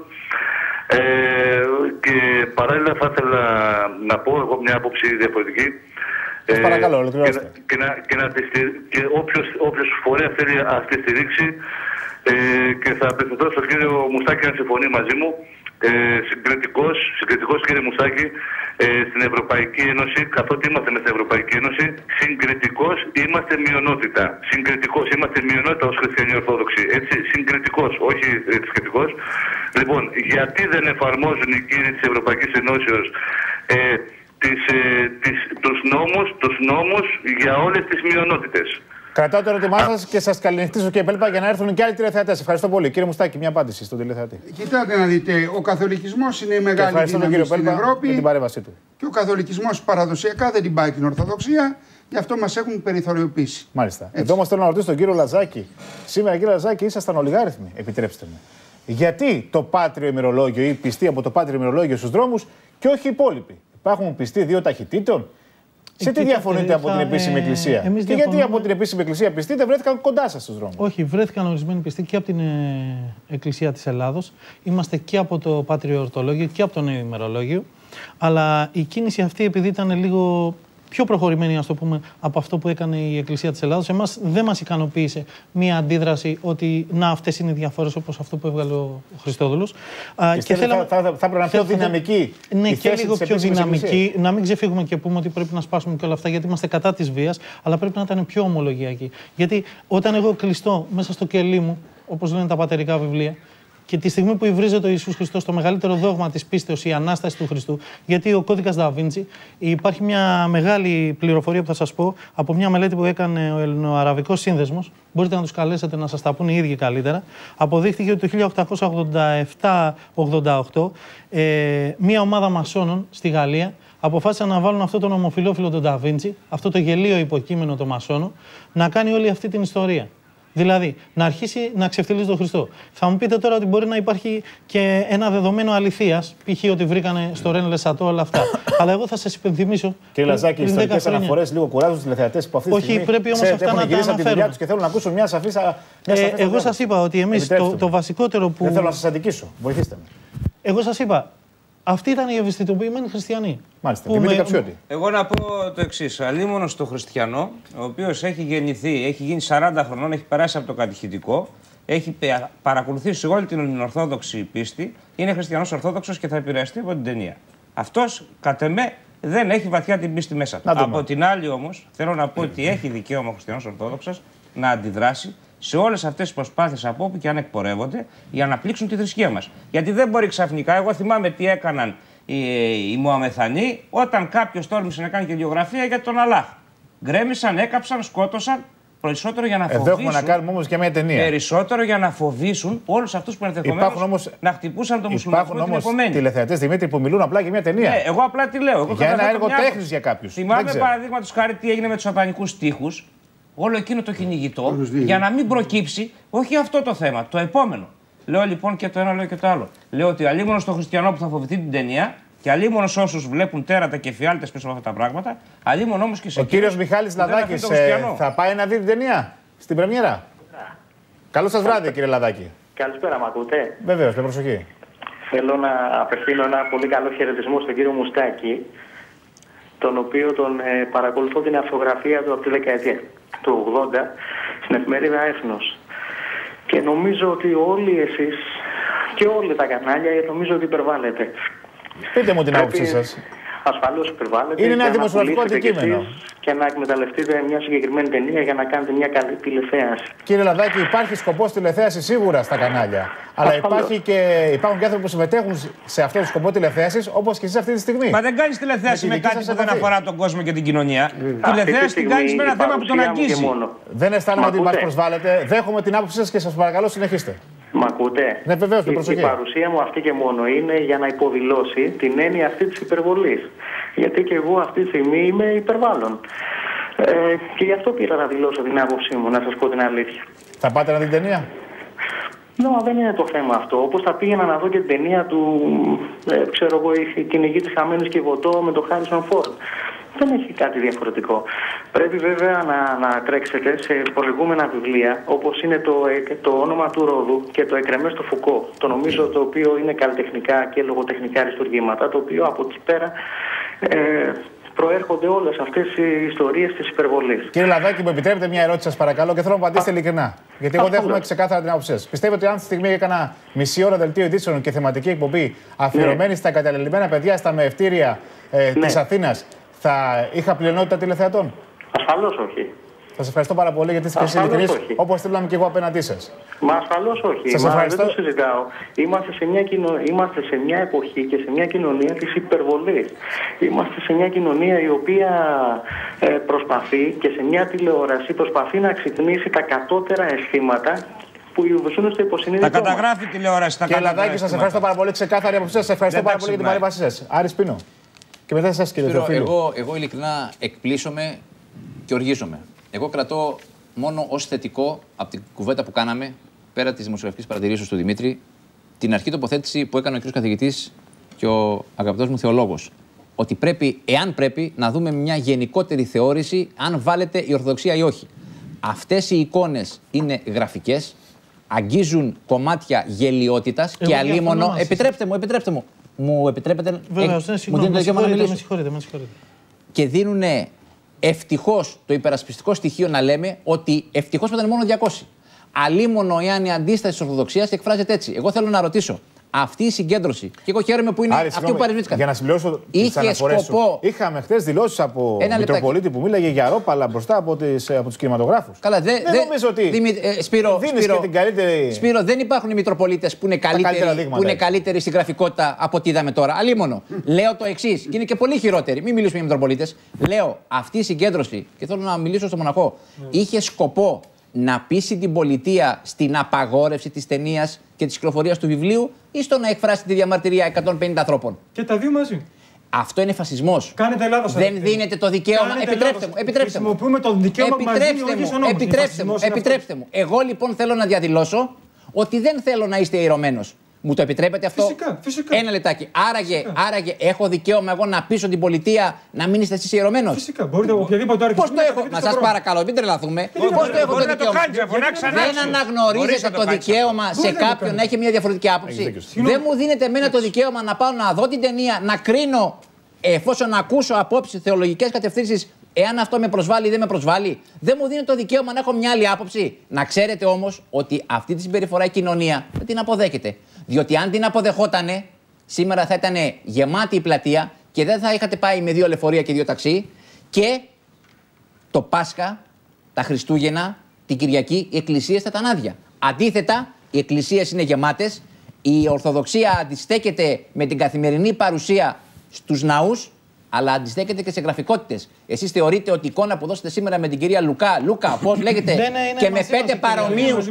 Και παράλληλα θα ήθελα να πω εγώ μια άποψη διαφορετική. Παρακαλώ, ολοκληρώστε. Και όποιος φορέα θέλει να τη στηρίξει, και θα απευθυνθώ στον κύριο Μουστάκη να συμφωνεί μαζί μου, συγκριτικός κύριε Μουστάκη, στην Ευρωπαϊκή Ένωση, καθότι είμαστε μέσα στην Ευρωπαϊκή Ένωση, συγκριτικός είμαστε μειονότητα. Συγκριτικός είμαστε μειονότητα ως χριστιανοί Ορθόδοξοι. Έτσι, συγκριτικός, όχι θρησκευτικός. Λοιπόν, γιατί δεν εφαρμόζουν οι κύριοι της Ευρωπαϊκής Ενώσεως τους νόμους για όλες τις μειονότητες? Κρατάω το ερώτημά σας και σας καληνυχτήσω και επέλπα για να έρθουν και άλλοι τηλεθεατές. Ευχαριστώ πολύ. Κύριε Μουστάκη, μια απάντηση στον τηλεθεατή. Κοιτάτε να δείτε, ο καθολικισμός είναι η μεγάλη δύναμη στην Ευρώπη. Με την παρέμβασή του. Και ο καθολικισμός παραδοσιακά δεν την πάει την Ορθοδοξία, γι' αυτό μας έχουν περιθωριοποιήσει. Μάλιστα. Έτσι. Εδώ όμως θέλω να ρωτήσω τον κύριο Λαζάκη. Σήμερα, κύριε Λαζάκη, ήσασταν ολιγάριθμοι, επιτρέψτε μου. Γιατί το πάτριο ημερολόγιο ή πιστοί από το πάτριο ημερολόγιο στους δρόμους και όχι οι υπόλοιποι? Υπάρχουν πιστοί 2 ταχυτήτων? Σε τι διαφωνείτε από την επίσημη εκκλησία? Και γιατί από την επίσημη εκκλησία πιστοί δεν βρέθηκαν κοντά σας στους δρόμους? Όχι, βρέθηκαν ορισμένοι πιστοί και από την Εκκλησία της Ελλάδος. Είμαστε και από το Πάτριο Ορθολόγιο και από το Νέο Ημερολόγιο. Αλλά η κίνηση αυτή, επειδή ήταν λίγο πιο προχωρημένη, ας το πούμε, από αυτό που έκανε η Εκκλησία της Ελλάδος, εμάς δεν μας ικανοποίησε μία αντίδραση ότι να, αυτές είναι οι διαφορές, όπως αυτό που έβγαλε ο Χριστόδουλος. Και θέλαμε, θα πρέπει να είναι πιο δυναμική. Ναι, και λίγο πιο δυναμική. Να μην ξεφύγουμε και πούμε ότι πρέπει να σπάσουμε και όλα αυτά, γιατί είμαστε κατά της βίας, αλλά πρέπει να ήταν πιο ομολογιακοί. Γιατί όταν εγώ κλειστώ μέσα στο κελί μου, όπως λένε τα πατερικά βιβλία, και τη στιγμή που υβρίζεται ο Ιησούς Χριστός, το μεγαλύτερο δόγμα της πίστεως, η Ανάσταση του Χριστού, γιατί ο κώδικας Da Vinci, υπάρχει μια μεγάλη πληροφορία που θα σας πω από μια μελέτη που έκανε ο Ελληνοαραβικός Σύνδεσμος. Μπορείτε να τους καλέσετε να σας τα πούνε οι ίδιοι καλύτερα. Αποδείχθηκε ότι το 1887-88 μια ομάδα μασόνων στη Γαλλία αποφάσισαν να βάλουν αυτό τον ομοφυλόφιλο τον Da Vinci, αυτό το γελίο υποκείμενο το μασόνο, να κάνει όλη αυτή την ιστορία. Δηλαδή, να αρχίσει να ξεφτυλίζει τον Χριστό. Θα μου πείτε τώρα ότι μπορεί να υπάρχει και ένα δεδομένο αληθείας, π.χ. ότι βρήκανε στο Ρεν Λεσατό όλα αυτά. Αλλά εγώ θα σας υπενθυμίσω. Κύριε Λαζάκη, οι ιστορικές αναφορές λίγο κουράζουν τους τηλεθεατές που αυτή τη στιγμή πρέπει όμως αυτά να τα αναφέρουν. Και θέλουν να ακούσουν μια σαφή. Εγώ σας είπα ότι εμείς το βασικότερο που. Δεν θέλω να σας αντικήσω. Βοηθήστε με. Εγώ σας είπα. Αυτοί ήταν οι ευαισθητοποιημένοι χριστιανοί. Μάλιστα. Εγώ να πω το εξής. Αλίμονος στο χριστιανό, ο οποίος έχει γεννηθεί, έχει γίνει 40 χρονών, έχει περάσει από το κατηχητικό, έχει παρακολουθήσει όλη την Ορθόδοξη πίστη, είναι χριστιανός Ορθόδοξος και θα επηρεαστεί από την ταινία. Αυτός, κατ' εμέ, δεν έχει βαθιά την πίστη μέσα του. Από την άλλη όμως, θέλω να πω ότι έχει δικαίωμα ο χριστιανός Ορθόδοξος να αντιδράσει σε όλες αυτές τις προσπάθειες από όπου και αν εκπορεύονται για να πλήξουν τη θρησκεία μας. Γιατί δεν μπορεί ξαφνικά, εγώ θυμάμαι τι έκαναν οι Μωαμεθανοί όταν κάποιος τόλμησε να κάνει και βιογραφία για τον Αλλάχ. Γκρέμισαν, έκαψαν, σκότωσαν. Περισσότερο για να φοβήσουν. Εδώ έχουμε να κάνουμε όμως και μια ταινία. Περισσότερο για να φοβήσουν όλους αυτούς που ενδεχομένως να χτυπούσαν τον μουσουλμανισμό την επομένη. Υπάρχουν τηλεθεατές, Δημήτρη, που μιλούν απλά για μια ταινία. Ναι, εγώ απλά τι λέω. Για ένα έργο τέχνης για κάποιους. Θυμάμαι παραδείγματος χάρη τι έγινε με τους σατανικούς στίχους. Όλο εκείνο το κυνηγητό, για να μην προκύψει, όχι αυτό το θέμα, το επόμενο. Λέω λοιπόν και το ένα, λέω και το άλλο. Λέω ότι αλίμονος στο χριστιανό που θα φοβηθεί την ταινία και αλίμονος όσους βλέπουν τέρατα και φιάλτες πίσω από αυτά τα πράγματα, αλίμον όμως και σε ο κύριος Μιχάλης Λαδάκης θα πάει να δει την ταινία στην πρεμιέρα. Καλό σας βράδυ, κύριε Λαδάκη. Καλησπέρα, μ' ακούτε? Βεβαίως, με προσοχή. Θέλω να απευθύνω ένα πολύ καλό χαιρετισμό στον κύριο Μουστάκη, τον οποίο τον παρακολουθώ την αυτογραφία του από τη δεκαετία του 80 στην εφημερίδα Έθνος. Και νομίζω ότι όλοι εσείς και όλα τα κανάλια νομίζω ότι υπερβάλλετε. Πείτε μου την άποψή σας. Ασφαλώς υπερβάλλετε. Είναι ένα δημοσιογραφικό αντικείμενο. Και να εκμεταλλευτείτε μια συγκεκριμένη ταινία για να κάνετε μια καλή τηλεθέαση. Κύριε Λαδάκη, υπάρχει σκοπός τηλεθέαση σίγουρα στα κανάλια. Αλλά υπάρχουν και άνθρωποι που συμμετέχουν σε αυτό το σκοπό τηλεθέαση, όπως και εσείς αυτή τη στιγμή. Μα δεν κάνεις τηλεθέαση με κάτι που δεν αφορά τον κόσμο και την κοινωνία. Τηλεθέαση την κάνεις με ένα θέμα που τον αγγίζει. Δεν αισθάνομαι ότι μας προσβάλλετε. Δέχομαι την άποψή σας και σας παρακαλώ συνεχίστε. Μ' ακούτε? Ναι, βεβαίως, με προσοχή. Η παρουσία μου αυτή και μόνο είναι για να υποδηλώσει την έννοια αυτή της υπερβολής. Γιατί και εγώ αυτή τη στιγμή είμαι υπερβάλλον. Και γι' αυτό πήρα να δηλώσω την άποψή μου, να σας πω την αλήθεια. Θα πάτε να δείτε την ταινία? Δεν είναι το θέμα αυτό. Όπως θα πήγαινα να δω και την ταινία του, ξέρω εγώ, η κυνηγή της Χαμένης και Βοτό με τον Χάρισον Φόρντ. Δεν έχει κάτι διαφορετικό. Πρέπει βέβαια να τρέξετε σε προηγούμενα βιβλία, όπως είναι το όνομα του Ρόδου και το Εκρεμές του Φουκώ. Το νομίζω το οποίο είναι καλλιτεχνικά και λογοτεχνικά αριστουργήματα, το οποίο από εκεί πέρα προέρχονται όλες αυτές οι ιστορίες της υπερβολής. Κύριε Λαδάκη, μου επιτρέπετε μια ερώτηση, σας παρακαλώ, και θέλω να μου απαντήσετε ειλικρινά. Γιατί εγώ δεν έχουμε ξεκάθαρα την άποψή σας. Πιστεύετε ότι αν στη στιγμή έκανα μισή ώρα δελτίο ειδήσεων και θεματική εκπομπή αφιερωμένη στα εγκαταλελειμμένα παιδιά στα μεευτήρια της Αθήνας, θα είχα πλειονότητα τηλεθεατών? Ασφαλώς όχι. Σας ευχαριστώ πάρα πολύ γιατί είστε και εσείς ειλικρινείς, όπως θέλω να είμαι και εγώ απέναντί σας. Μα ασφαλώς όχι. Δεν το συζητάω. Είμαστε σε μια εποχή και σε μια κοινωνία της υπερβολής. Είμαστε σε μια κοινωνία η οποία προσπαθεί και σε μια τηλεόραση προσπαθεί να ξυπνήσει τα κατώτερα αισθήματα που ζουν στο υποσυνείδητο. Τα καταγράφει τηλεόραση. Κύριε Λαδάκη, σας ευχαριστώ πάρα πολύ. Ξεκάθαρη άποψή σας. Ευχαριστώ πάρα πολύ για την παρέμβασή σας. Άρης Πίνο. Και μετά σας, κύριε Θεοφίλου. Εγώ ειλικρινά εκπλήσωμαι και οργίζομαι. Εγώ κρατώ μόνο ως θετικό από την κουβέντα που κάναμε, πέρα της δημοσιογραφικής παρατηρήσεως του Δημήτρη, την αρχή τοποθέτηση που έκανε ο κ. καθηγητής και ο αγαπητός μου θεολόγος. Ότι πρέπει, εάν πρέπει, να δούμε μια γενικότερη θεώρηση αν βάλετε η Ορθοδοξία ή όχι. Αυτές οι εικόνες είναι γραφικές, αγγίζουν κομμάτια γελοιότητας και αλίμονο. Επιτρέψτε μου. Μου επιτρέπετε? Βεβαίως, μου δίνετε δικαίωμα να μιλήσω? Με συγχωρείτε. Και δίνουν ευτυχώς το υπερασπιστικό στοιχείο να λέμε ότι ευτυχώς που ήταν μόνο 200. Αλίμονο εάν η αντίσταση της Ορθοδοξίας εκφράζεται έτσι. Εγώ θέλω να ρωτήσω, αυτή η συγκέντρωση, και εγώ χαίρομαι που είναι αυτοί που παρεμβήθηκαν. Για να συμπληρώσω τις αναφορές σου. Είχαμε χθες δηλώσεις από Μητροπολίτη που μίλαγε για ρόπαλα μπροστά από τους κινηματογράφους. Καλά, δεν νομίζω ότι Σπύρο, και την καλύτερη... Σπύρο, δεν υπάρχουν οι Μητροπολίτες που είναι καλύτεροι στην γραφικότητα από ό,τι είδαμε τώρα. Αλίμονο. Λέω το εξής, και είναι και πολύ χειρότεροι. Μην μιλήσουμε για Μητροπολίτες. Λέω, αυτή η συγκέντρωση, και θέλω να μιλήσω στο Μοναχό, είχε σκοπό να πείσει την πολιτεία στην απαγόρευση της ταινίας και της κυκλοφορίας του βιβλίου ή στο να εκφράσει τη διαμαρτυρία 150 ανθρώπων? Και τα δύο μαζί. Αυτό είναι φασισμός. Κάνετε λάθος. Δεν δίνεται το δικαίωμα. Επιτρέψτε μου. Χρησιμοποιούμε το δικαίωμα που μας δίνει ο ίδιος ο νόμος. Επιτρέψτε μου. Εγώ λοιπόν θέλω να διαδηλώσω ότι δεν θέλω να είστε ιερωμένος. Μου το επιτρέπετε αυτό? Φυσικά. Ένα λεπτάκι. Άραγε έχω δικαίωμα εγώ να πείσω την πολιτεία να μην είστε εσείς ιερωμένος? Φυσικά. Μπορείτε οποιαδήποτε ώρα. Πώς το έχω? Μα σας παρακαλώ, μην τρελαθούμε. Πώς το έχω το δικαίωμα? Δεν αναγνωρίζετε το δικαίωμα σε κάποιον να έχει μια διαφορετική άποψη? Δεν μου δίνετε εμένα το δικαίωμα να πάω να δω την ταινία, να κρίνω εφόσον ακούσω απόψεις, θεολογικές κατευθύνσεις, εάν αυτό με προσβάλλει ή δεν με προσβάλλει? Δεν μου δίνει το δικαίωμα να έχω μια άλλη άποψη? Να ξέρετε όμως ότι αυτή τη συμπεριφορά η κοινωνία δεν την αποδέχεται. Διότι αν την αποδεχότανε, σήμερα θα ήταν γεμάτη η πλατεία και δεν θα είχατε πάει με 2 λεωφορεία και 2 ταξί, και το Πάσχα, τα Χριστούγεννα, την Κυριακή, οι εκκλησίες θα ήταν άδεια. Αντίθετα, οι εκκλησίες είναι γεμάτες, η Ορθοδοξία αντιστέκεται με την καθημερινή παρουσία στους ναούς, αλλά αντιστέκεται και σε γραφικότητες. Εσείς θεωρείτε ότι η εικόνα που δώσετε σήμερα με την κυρία Λούκα, πώς λέγεται, και με 5 παρομοίους.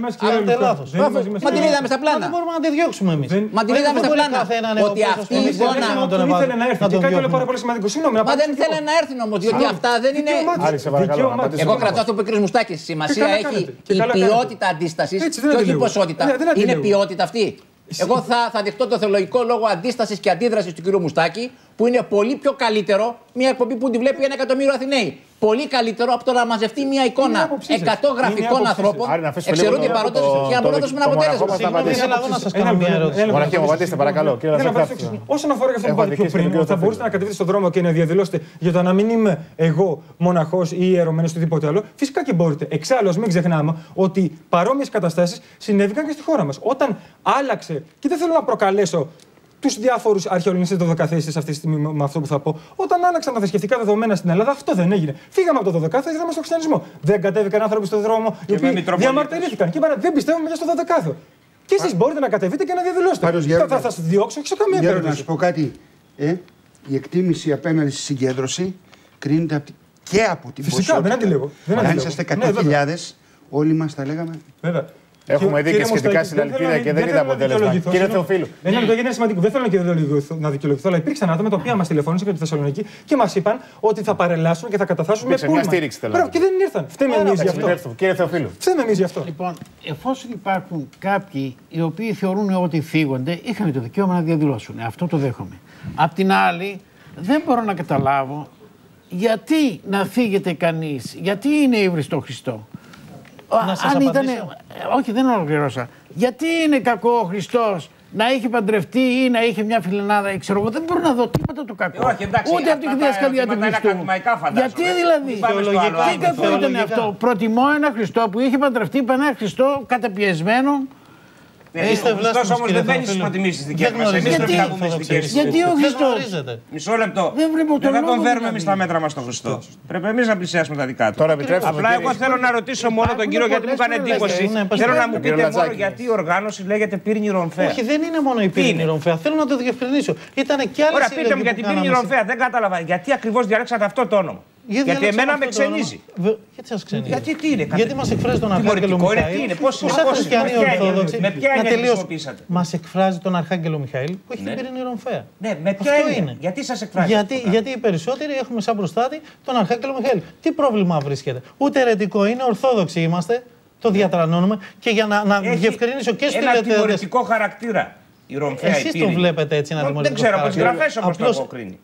Μα την είδαμε στα πλάνα. Δεν μπορούμε να τη διώξουμε εμείς. Μα την είδαμε στα πλάνα. Ότι αυτή η εικόνα. Δεν ήθελε να έρθει. Και κάτι άλλο πάρα πολύ σημαντικό. Μα δεν ήθελε να έρθει όμως, διότι αυτά δεν είναι. Εγώ κρατώ αυτό που είπε ο κ. Μουστάκης. Σημασία έχει η ποιότητα αντίστασης και όχι η ποσότητα. Είναι ποιότητα αυτή. Εγώ θα δεχτώ το θεολογικό λόγο αντίστασης και αντίδρασης του κ. Μουστάκη, που είναι πολύ πιο καλύτερο μια εκπομπή που τη βλέπει 1 εκατομμύριο Αθηναίοι. Πολύ καλύτερο από το να μαζευτεί μια εικόνα 100 γραφικών ανθρώπων, εξαιρούνται οι παρόντες και να μπορούμε να δώσουμε ένα αποτέλεσμα. Θέλω να σας κάνω μια ερώτηση. Μοναχέ μου, απαντήστε παρακαλώ. Όσον αφορά αυτό που είπατε πιο πριν, θα μπορούσατε να κατεβείτε στον δρόμο και να διαδηλώσετε για το να μην είμαι εγώ μοναχός ή ιερωμένος ή οτιδήποτε άλλο. Φυσικά και μπορείτε. Εξάλλου, μην ξεχνάμε ότι παρόμοιες καταστάσεις συνέβηκαν και στη χώρα μας. Όταν άλλαξε, και δεν θέλω να προκαλέσω τους διάφορους αρχαιολινιστές δωδεκαθέιστες αυτή τη στιγμή με αυτό που θα πω, όταν άλλαξαν τα θρησκευτικά δεδομένα στην Ελλάδα, αυτό δεν έγινε. Φύγαμε από το δωδεκάθεο, ήρθαμε στο χριστιανισμό. Δεν κατέβηκαν άνθρωποι στον δρόμο οι οποίοι διαμαρτυρήθηκαν και είπαν δεν πιστεύουμε πια στο δωδεκάθεο. Και εσείς μπορείτε να κατεβείτε και να διαδηλώσετε. Θα σας διώξω σε καμία περίπτωση. Να σου πω κάτι. Η εκτίμηση απέναντι στη συγκέντρωση κρίνεται και από την ποσότητα. Φυσικά, δεν αντιλέγω. Αν είσαστε 100.000, όλοι μας τα λέγαμε. Βέβαια. Έχουμε δει και σχετικά συλλαλητήρια και δεν είδα αποτέλεσμα. Κύριε Θεοφίλου. Ένα λεπτό, είναι σημαντικό. Δεν θέλω να δικαιολογηθώ, αλλά υπήρξαν άτομα τα οποία μας τηλεφώνησαν από τη Θεσσαλονίκη και μας είπαν ότι θα παρελάσουν και θα καταθάσουν με πούλμαν. Μια στήριξη τελικά. Και δεν ήρθαν. Φταίμε εμείς γι' αυτό. Κύριε Θεοφίλου. Φταίμε εμείς γι' αυτό. Λοιπόν, εφόσον υπάρχουν κάποιοι οι οποίοι θεωρούν ότι φύγονται, είχαν το δικαίωμα να διαδηλώσουν. Αυτό το δέχομαι. Απ' την άλλη, δεν μπορώ να καταλάβω γιατί να φύγεται κανείς, γιατί είναι ύβρι στο Χριστό. Αν ήταν. Όχι, δεν ολοκληρώσα. Γιατί είναι κακό ο Χριστός να είχε παντρευτεί ή να είχε μια φιλενάδα, ξέρω εγώ, δεν μπορώ να δω τίποτα το κακό. Όχι, εντάξει, ούτε από τη διδασκαλία του Χριστού. Γιατί δηλαδή. Τι κακό ήταν αυτό. Προτιμώ ένα Χριστό που είχε παντρευτεί από ένα Χριστό καταπιεσμένο. Ο Χριστός όμως δεν μπαίνει στις προτιμήσεις της δικές μας. Εμείς πρέπει να πούμε στις δικές μας. Γιατί ο Χριστός. Μισό λεπτό. Δεν θα τον φέρουμε εμείς τα μέτρα μας στον Χριστό. Πρέπει εμείς να πλησιάσουμε τα δικά του. Απλά εγώ θέλω να ρωτήσω μόνο τον κύριο γιατί μου έκανε εντύπωση. Θέλω να μου πείτε μόνο γιατί η οργάνωση λέγεται Πύρνη Ρομφέα. Όχι, δεν είναι μόνο η Πύρνη Ρομφέα. Θέλω να το διευκρινίσω. Ήταν και άλλες. Ωραία, πείτε μου για την Πύρνη Ρομφέα. Δεν κατάλαβα. Γιατί ακριβώς διαλέξατε αυτό το όνομα. Γιατί εμένα με ξενίζει. Γιατί σας ξενίζει. Γιατί τι είναι, γιατί μας εκφράζει τον Αρχάγγελο Μιχαήλ. Τι είναι, πώς είναι, με ποια έννοια χρησιμοποιήσατε. Μας εκφράζει τον Αρχάγγελο Μιχαήλ που έχει την Πύρνη Ρομφέα. Ναι, με ποια έννοια. Γιατί σας εκφράζει. Γιατί οι περισσότεροι έχουμε σαν προστάτη τον Αρχάγγελο Μιχαήλ. Τι πρόβλημα βρίσκεται. Ούτε αιρετικό είναι, ορθόδοξοι είμαστε. Το διατρανώνουμε και για να διευκρινίσω και στους τηλεθεατές. Ένα τιμωρητικό χαρακτήρα η Ρομφέα. Εσείς το βλέπετε έτσι ένα τιμωρητικό χαρακτήρα. Δεν ξέρω, από τις γραφές όμως το έχω κρίνει.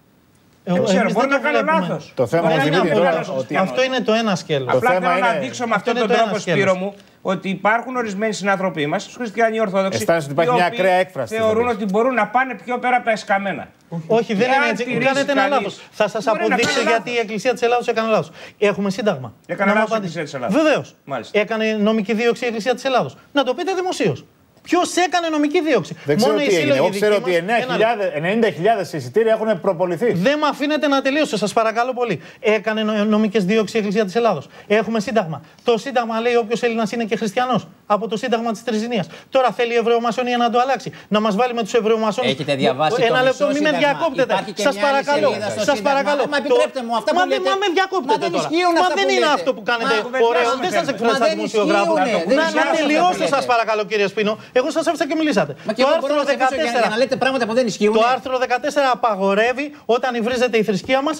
Μπορεί να κάνω λάθος. Το θέμα είναι ότι αυτό είναι το ένα σκέλος. Απλά θέλω να δείξω με αυτόν τον τρόπο, Σπύρο μου, ότι υπάρχουν ορισμένοι συνανθρωποί μας, στους χριστιανοί Ορθόδοξοι, αισθάνεσαι ότι υπάρχει μια ακραία έκφραση. Θεωρούν ότι μπορούν να πάνε πιο πέρα από τα εσκαμμένα. Όχι, δεν είναι έτσι. Κάνετε ένα λάθος. Θα σας αποδείξω γιατί η Εκκλησία της Ελλάδος έκανε λάθος. Έχουμε σύνταγμα. Έκανε λάθος η Εκκλησία της Ελλάδος. Βεβαίως. Έκανε νομική δίωξη η Εκκλησία της Ελλάδος. Να το πείτε δημοσίως. Ποιος έκανε νομική δίωξη. Δεν ξέρω τι έγινε. Εγώ ξέρω ότι 90.000 εισιτήρια έχουν προποληθεί. Δεν με αφήνετε να τελείωσω, σας παρακαλώ πολύ. Έκανε νομικές δίωξη η Εκκλησία της Ελλάδος. Έχουμε σύνταγμα. Το σύνταγμα λέει όποιος Έλληνας είναι και χριστιανός. Από το σύνταγμα της Τριζηνίας. Τώρα θέλει η Εβραιομασονία να το αλλάξει. Να μας βάλει με τους Εβραιομασόνους. Έχετε διαβάσει ένα λεπτό, μην με διακόπτετε. Σας παρακαλώ. Σας παρακαλώ. Μα επιτρέπτε μου αυτά που λέτε. Μα με διακόπτετε τώρα. Μα δεν είναι αυτό που κάνετε ωραίο. Δεν σας εκφράζει τα δημοσιογράφου. Να τελειώσετε, σας παρακαλώ, κύριε Σπίνο. Εγώ σας άφησα και μιλήσατε. Το άρθρο 14. Για να λέτε πράγματα που δεν ισχύουν. Το άρθρο 14 απαγορεύει όταν υβρίζεται η θρησκεία μας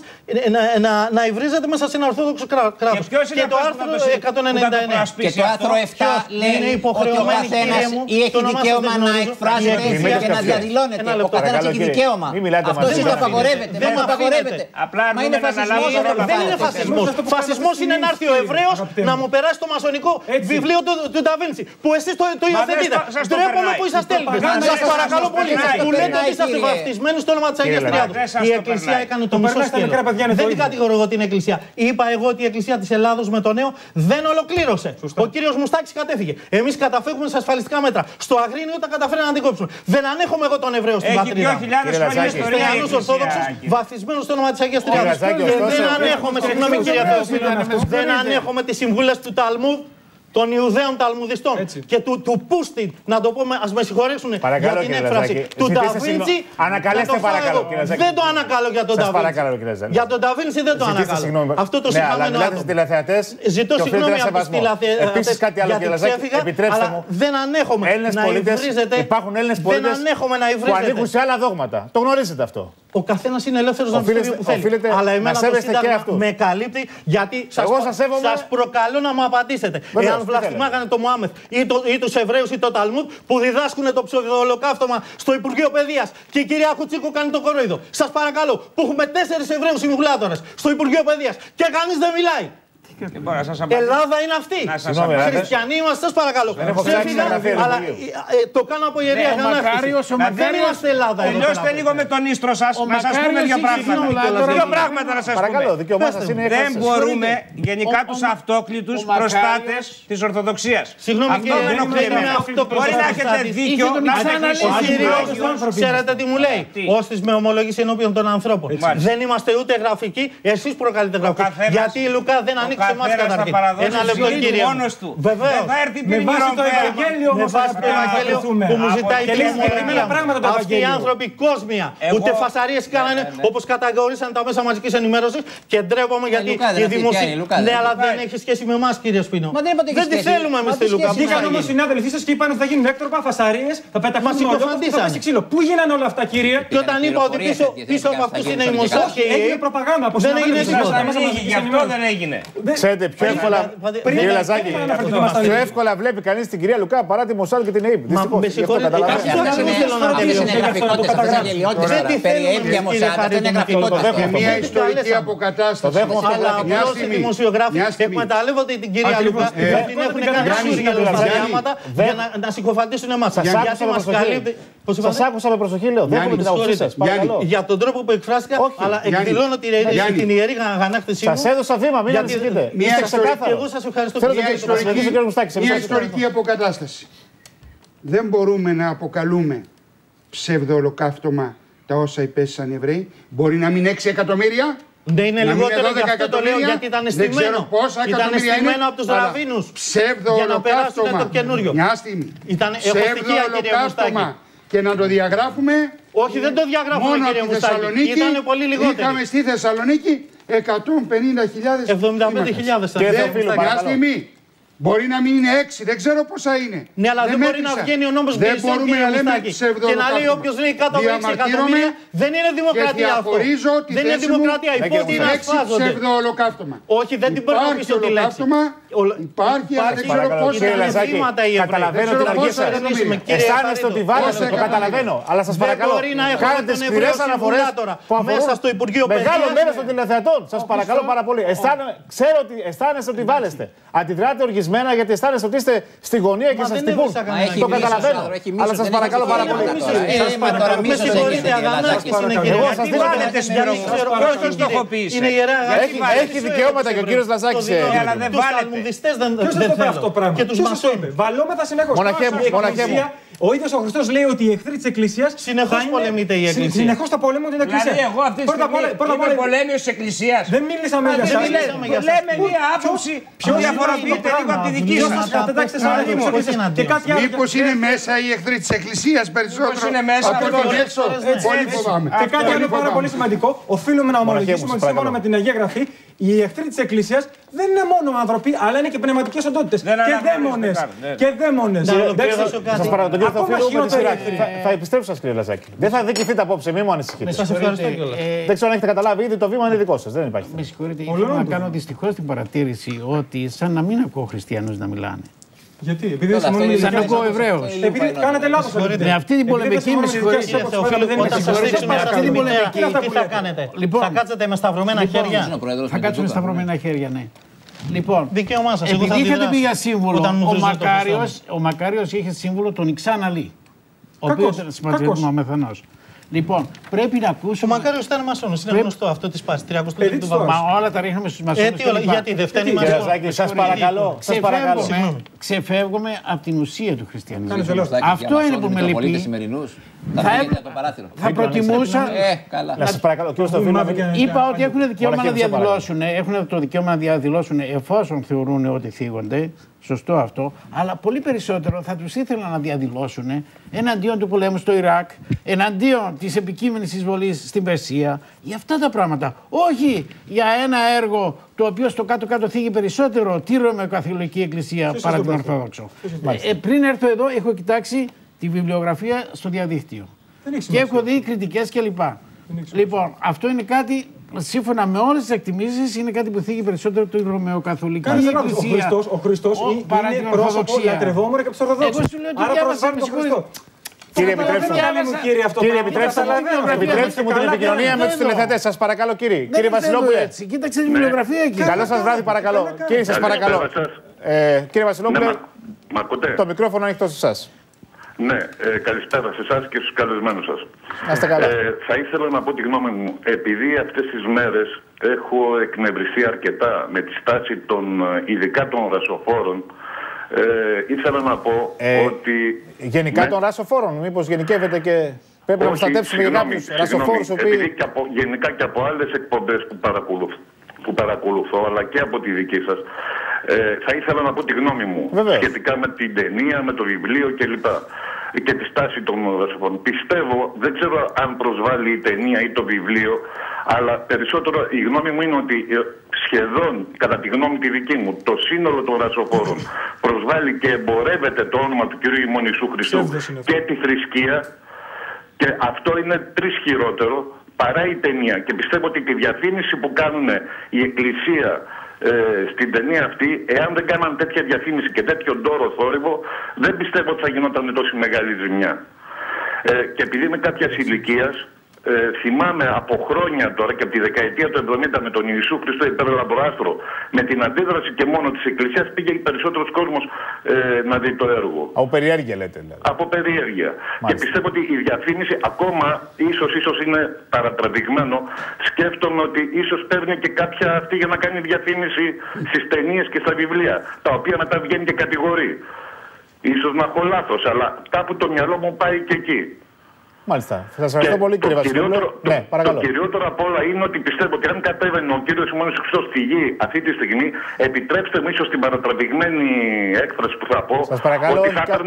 να υβρίζεται μέσα σε ένα ορθόδοξο κράτος. Και το άρθρο 199. Και το άρθρο 7 λέει ότι ο καθένας έχει δικαίωμα να εκφράζεται και να διαδηλώνεται. Ο καθένας έχει δικαίωμα. Αυτό είναι το απαγορεύεται. Δεν το απαγορεύεται. Μα είναι φασισμός. Δεν είναι φασισμός. Φασισμός είναι να έρθει ο Εβραίος να μου περάσει το μασονικό βιβλίο του Νταβίντσι που εσείς το υιοθετείτε. Ντρέπομαι που είσαστε Έλληνες. Σας παρακαλώ πολύ. Που λέτε ότι είσαστε βαφτισμένοι στο όνομα της Αγίας Τριάδος. Η Εκκλησία έκανε το μισό σκέλο. Δεν την κατηγορώ εγώ την Εκκλησία. Είπα εγώ ότι η Εκκλησία της Ελλάδος με το νέο δεν ολοκλήρωσε. Ο κύριος Μουστάκης κατέφυγε. Εμείς καταφεύγουμε σε ασφαλιστικά μέτρα. Στο Αγρίνιο τα καταφέραμε να την κόψουμε. Δεν ανέχομαι εγώ τον Εβραίο στην πατρίδα. Χριστιανούς Ορθόδοξους βαφτισμένους στο όνομα της Αγίας Τριάδος. Δεν ανέχομαι, συγγνώμη κύριε Θεοφίλου, δεν ανέχομαι τις συμβούλες του Ταλμούδ των Ιουδαίων Ταλμουδιστών και του Πούστιν, να το πούμε, ας με συγχωρέσουν για την έκφραση, του Νταβίντσι. Ανακαλέστε παρακαλώ, κύριε Ζάκη. Δεν το ανακαλώ για τον Νταβίντσι. Για τον Νταβίντσι δεν το ανακαλώ. Αυτό το συγχαμένο άτομο. Ζητώ συγγνώμη από τους τηλεθεατές. Επίσης κάτι άλλο, κύριε Ζάκη, επιτρέψτε μου. Δεν ανέχομαι να υβρίζετε. Υπάρχουν Έλληνες πολίτες που ανήκουν σε άλλα δόγματα. Το γνωρίζετε αυτό. Ο καθένας είναι ελεύθερος να πει που θέλει. Αλλά εμένα το Σύνταγμα με καλύπτει γιατί σας προκαλώ να μου απαντήσετε. Εάν βλαστημάγανε το Μωάμεθ ή τους Εβραίους ή το Ταλμούδ που διδάσκουν το ψευδοολοκαύτωμα στο Υπουργείο Παιδείας και η κυρία Κουτσίκου κάνει το κορόιδο. Σας παρακαλώ, που έχουμε 4 Εβραίους συμβουλάτορες στο Υπουργείο Παιδείας και κανείς δεν μιλάει. Ελλάδα είναι αυτή. Χριστιανοί είμαστε, σας παρακαλώ. Αλλά το κάνω από ιερία αγανάκτηση. Δεν είμαστε Ελλάδα. Τελειώστε λίγο με τον ίστρο σας. Να σας πούμε δύο πράγματα. Δύο πράγματα να σας πούμε. Δεν μπορούμε γενικά τους αυτόκλητους προστάτες της Ορθοδοξίας. Συγγνώμη κύριε, μπορεί να έχετε δίκιο να έχετε. Ξέρετε τι μου λέει. Όστις με ομολογήσει ενώπιον των ανθρώπων. Δεν είμαστε ούτε γραφικοί, εσείς προκαλείτε γραφικοί. Γιατί η Λουκά δεν ανήκει σε εμάς καταρχήν. Ένα λεπτό, κύριε. Βεβαίως. Με βάση το Ευαγγέλιο όμως που μου ζητάει αυτοί οι άνθρωποι κόσμια. Ούτε φασαρίες κάνανε όπως κατηγορήσαν τα μέσα μαζικής ενημέρωσης και ντρέπομαι γιατί η δημοσία. Ναι, αλλά δεν έχει σχέση με εμάς, κύριε Σπίνο. Δεν τη θέλουμε εμείς τη Λουκά. Βγήκαν όμως συνάδελφοί σας και είπαν ότι θα γίνουν έκτροπα, φασαρίες, θα πεταχθούν ξύλο. Πού γίνανε όλα αυτά, κύριε? Και όταν είπα ότι πίσω από αυτούς είναι οι Μοσάχ και οι έγινε προπαγάνδα. Δεν έγινε τίποτα. Γι' αυτό δεν έγινε. Ξέρετε, πιο εύκολα. Κύριε Λαζάκη, πιο εύκολα βλέπει κανείς την κυρία Λουκά παρά τη Μοσάχ και την ΑΕΠ. Με συγχωρείτε. Μια ιστορική αποκατάσταση. Αλλά όσοι δημοσιογράφοι εκμεταλλεύονται την κυρία Λουκά δεν την έχουν κάνει σούρια λογαριάσματα για να συκοφαντήσουν εμάς. Σας άκουσα με προσοχή, λέω. Δέχομαι την άποψή σας. Για τον τρόπο που εκφράστηκα, αλλά εκδηλώνω την ιερή αγανάκτησή μου. Σας έδωσα βήμα, μην ανησυχείτε. Εγώ σας ευχαριστώ. Μια ιστορική αποκατάσταση. Δεν μπορούμε να αποκαλούμε ψευδοολοκαύτωμα τα όσα υπέστησαν οι Εβραίοι. Μπορεί να μην 6 εκατομμύρια. Δεν είναι λιγότερο, γι' αυτό το λέω, γιατί ήταν στημένο. Ήταν στημένο από τους ραβίνους. Για να περάσουν το καινούριο. Μια στιγμή. Ήταν ευτυχία, κύριε Μουστάκη. Και να το διαγράφουμε. Όχι, δεν το διαγράφουμε, κύριε Μουστάκη. Ήταν πολύ λιγότερο. Είχαμε στη Θεσσαλονίκη 150.000. 75.000. Μια στιγμή. Μπορεί να μην είναι 6, δεν ξέρω πόσα είναι. Ναι, αλλά δεν μπορεί να βγαίνει ο νόμος δεν μπορούμε να λέμε και να λέει όποιος λέει κάτω από 6 εκατομμύρια. Δεν είναι δημοκρατία αυτό. Δεν είναι δημοκρατία. Οι πόντοι είναι ασφάζονται. Ψευδοολοκαύτωμα. Όχι, δεν την παίρνω πίσω τη λέξη. Υπάρχει, αλλά δεν ξέρω πόσα είναι. Καταλαβαίνω την αργία σας. Αισθάνεστε ότι βάλετε, το καταλαβαίνω. Αλλά σας παρακαλώ, κάνετε σκληρές αναφορές που αφορούν μεγάλο μέρος των τηλεθεατών. Σας παρακαλώ πάρα πολύ. Ξέρω ότι αισθάνεστε ότι βάλεστε. Αντιδράτε οργισμένα γιατί αισθάνεστε ότι είστε στη γωνία και σας τυπούν. Το καταλαβαίνω. Αλλά σας παρακαλώ πάρα πολύ. Με συγχωρείτε, εγώ σας δίνω την στοχοποίηση. Έχει δικαιώματα και ο κύριος Λαζάκης. Αλλά δεν βάλετε. Ποιος δεν το πει αυτό το πράγμα? Και τους μασόνες. Βαλόμεθα συνεχώς. Μοναχέ μου. Ο ίδιος ο Χριστός λέει ότι οι εχθροί της Εκκλησίας συνεχώς πολεμείται η Εκκλησία. Συνεχώς θα πολεμούν την Εκκλησία. Δηλαδή, εγώ αυτή τη στιγμή είμαι πολέμιος της Εκκλησίας. Δεν μίλησαμε για σας. Λέμε μία άποψη που διαφοροποιείται λίγο από τη δική σας. Μήπως είναι μέσα οι εχθροί της Εκκλησίας περισσότερο από τον έξω? Πολύ φοβάμαι. Και κάτι άλλο πάρα πολύ σημαντικό. Οφείλουμε να ομολογήσουμε ότι σύμφωνα με την Αγία Γραφή, οι εχθροί της Εκκλησίας δεν είναι μόνο άνθρωποι, αλλά είναι και πνευματικές οντότητες. Και δαίμονες. Και δαίμονες. Σας παρακαλώ, κύριε Θεοφίλου, με τη σειρά. Θα επιστρέψω σας, κύριε Λαζάκη. Δεν θα δικηθείτε απόψε, μη μου ανησυχείτε. Σας ευχαριστώ κιόλας. Δεν ξέρω αν έχετε καταλάβει, ήδη το βήμα είναι δικό σας. Δεν υπάρχει. Με συγχωρείτε, ήθελα να κάνω δυστυχώς την παρατήρηση ότι σαν να μην ακούω χριστιανούς να μιλάνε. Γιατί, επειδή σαν να ακούω Εβραίους. Επειδή κάνετε λάθος. Με αυτή την πολεμική, με συγχωρείτε. Όταν σας ρίξουμε αυτή την πολεμική, τι θα κάνετε? Θα κάτσετε με σταυρωμένα χέρια? Θα κάτσουμε με σταυρωμένα χέρια, ναι. Λοιπόν, δικαίωμά σας. Επειδή είχατε πει για σύμβουλο, ο Μακάριος είχε σύμβουλο τον Ιξάν Αλή, ο οποίος ήταν συμπατριώτης μου μεθανός. Λοιπόν, πρέπει να ακούσουμε. Ο Μακάριος ήταν μασόνος, είναι γνωστό αυτό της πάσης. 30 του Βαμβά. Μα όλα τα ρίχνουμε στους μασόνους. Γιατί δεν φταίνει μασόνος? Σας παρακαλώ. Ξεφεύγουμε από την ουσία του χριστιανισμού. Αυτό είναι που με λυπεί. Θα προτιμούσα. Να σας παρακαλώ, κύριε Στοφίλου. Είπα ότι έχουν δικαίωμα να διαδηλώσουν. Έχουν το δικαίωμα να διαδηλώσουν εφόσον θεωρούν ότι θίγονται. Σωστό αυτό. Αλλά πολύ περισσότερο θα τους ήθελα να διαδηλώσουν εναντίον του πολέμου στο Ιράκ, εναντίον της επικείμενης εισβολής στην Περσία. Για αυτά τα πράγματα. Όχι για ένα έργο το οποίο στο κάτω-κάτω θίγει περισσότερο τη Ρωμαιοκαθολική Εκκλησία παρά την Ορθόδοξο. Πριν έρθω εδώ, έχω κοιτάξει τη βιβλιογραφία στο διαδίκτυο. Και έχω δει κριτικές κλπ. Λοιπόν, αυτό είναι κάτι, σύμφωνα με όλες τις εκτιμήσεις, είναι κάτι που θίγει περισσότερο τη Ρωμαιοκαθολική Εκκλησία. Ο Χριστός είναι πρόσωπο λατρευόμενο και ψευδοδόξο. Εγώ σου λέω ότι διάβασα, με συγχωρείτε. Κύριε, επιτρέψτε μου την επικοινωνία με τους τηλεθεατές. Σας παρακαλώ, κύριε. Κύριε Βασιλόπουλε. Κοίταξε τη βιβλιογραφία εκεί. Καλό σας βράδυ, παρακαλώ. Κύριε, σας παρακαλώ. Κύριε Βασιλόπουλε, το μικρόφωνο ανοιχτό σε εσάς. Ναι, καλησπέρα σε εσάς και στους καλεσμένους σας. Θα ήθελα να πω τη γνώμη μου. Επειδή αυτές τις μέρες έχω εκνευριστεί αρκετά με τη στάση των, ειδικά των ρασοφόρων, ήθελα να πω ότι... Γενικά των ρασοφόρων, μήπως γενικεύεται και πρέπει να προστατεύσουμε για κάποιους ρασοφόρους? Γενικά και από άλλες εκπομπές που που παρακολουθώ, αλλά και από τη δική σας, θα ήθελα να πω τη γνώμη μου σχετικά με την ταινία, με το βιβλίο κλπ. Και τη στάση των δασοφών. Πιστεύω, δεν ξέρω αν προσβάλλει η ταινία ή το βιβλίο, αλλά περισσότερο η γνώμη μου είναι ότι σχεδόν, κατά τη γνώμη τη δική μου, το σύνολο των δασοφόρων προσβάλλει και εμπορεύεται το όνομα του Κυρίου ημών Ιησού Χριστού και τη θρησκεία, και αυτό είναι τρισχυρότερο παρά η ταινία. Και πιστεύω ότι τη διαφήμιση που κάνουν η Εκκλησία στην ταινία αυτή, εάν δεν κάναν τέτοια διαφήμιση και τέτοιο ντόρο θόρυβο, δεν πιστεύω ότι θα γινόταν τόση μεγάλη ζημιά. Και επειδή είμαι κάποιας ηλικίας, θυμάμαι από χρόνια τώρα και από τη δεκαετία του 70 με τον Ιησού Χριστό υπερλαμπροάστρο, με την αντίδραση και μόνο της Εκκλησίας πήγε περισσότερος κόσμος να δει το έργο. Από περιέργεια λέτε δηλαδή. Από περιέργεια. Μάλιστα. Και πιστεύω ότι η διαφήμιση ακόμα, ίσως είναι παρατραβηγμένο, σκέφτομαι ότι ίσως παίρνει και κάποια αυτή για να κάνει διαφήμιση στις ταινίες και στα βιβλία, τα οποία μετά βγαίνει και κατηγορεί. Ίσως να έχω λάθος, αλλά κάπου το μυαλό μου πάει και εκεί. Μάλιστα. Σας ευχαριστώ πολύ, κύριε Βασιλόπουλο. Ναι, παρακαλώ. Το κυριότερο απ' όλα είναι ότι πιστεύω ότι αν κατέβαινε ο κύριος ημών Χριστός στη γη αυτή τη στιγμή, επιτρέψτε μου ίσως την παρατραβηγμένη έκφραση που θα πω, ότι